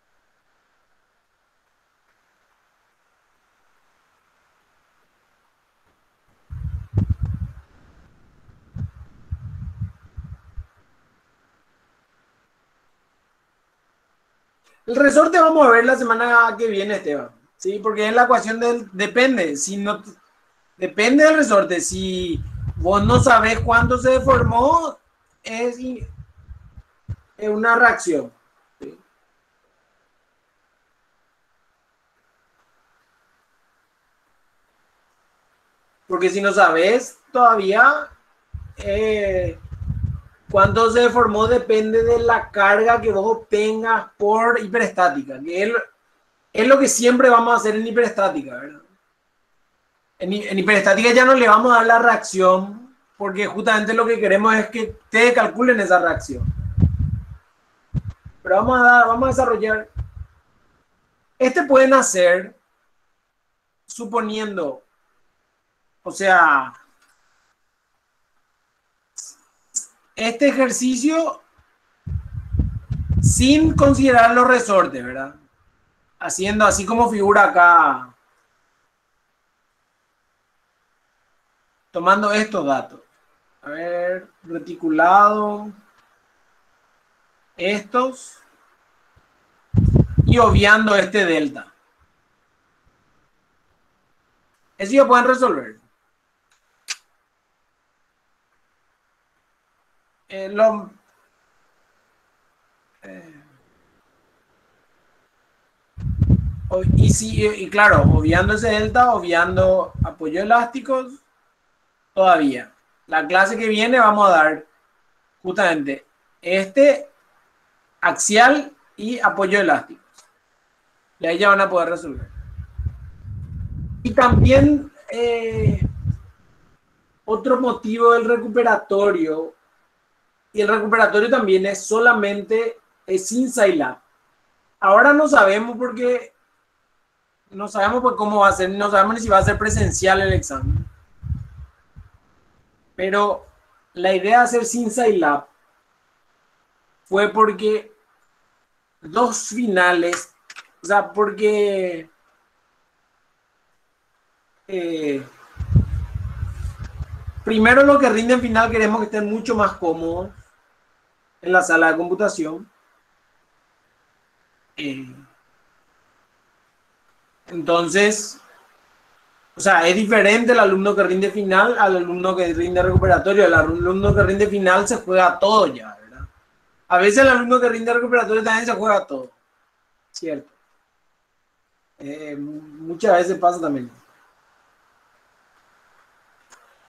El resorte vamos a ver la semana que viene, Esteban. Sí, porque es la ecuación del depende. Si no, depende del resorte. Si vos no sabés cuándo se deformó, es una reacción. ¿Sí? Porque si no sabés todavía cuánto se deformó depende de la carga que vos obtengas por hiperestática, que es lo que siempre vamos a hacer en hiperestática, ¿verdad? En hiperestática ya no le vamos a dar la reacción porque justamente lo que queremos es que ustedes calculen esa reacción. Pero vamos a desarrollar. Este pueden hacer suponiendo, o sea, este ejercicio sin considerar los resortes, ¿verdad? Haciendo así como figura acá, tomando estos datos. A ver, reticulado, estos, y obviando este delta. Eso ya pueden resolver. Y claro, obviando ese delta, obviando apoyos elásticos, todavía. La clase que viene vamos a dar justamente este axial y apoyo elástico. Y ahí ya van a poder resolver. Y también otro motivo del recuperatorio, y el recuperatorio también es solamente sin Scilab. Ahora no sabemos porque no sabemos pues cómo va a ser, no sabemos ni si va a ser presencial el examen. Pero la idea de hacer sin Scilab fue porque dos finales, o sea, porque primero lo que rinde en final queremos que estén mucho más cómodos en la sala de computación. Entonces, o sea, es diferente el alumno que rinde final al alumno que rinde recuperatorio. El alumno que rinde final se juega todo ya, ¿verdad? A veces el alumno que rinde recuperatorio también se juega todo, ¿cierto? Muchas veces pasa también.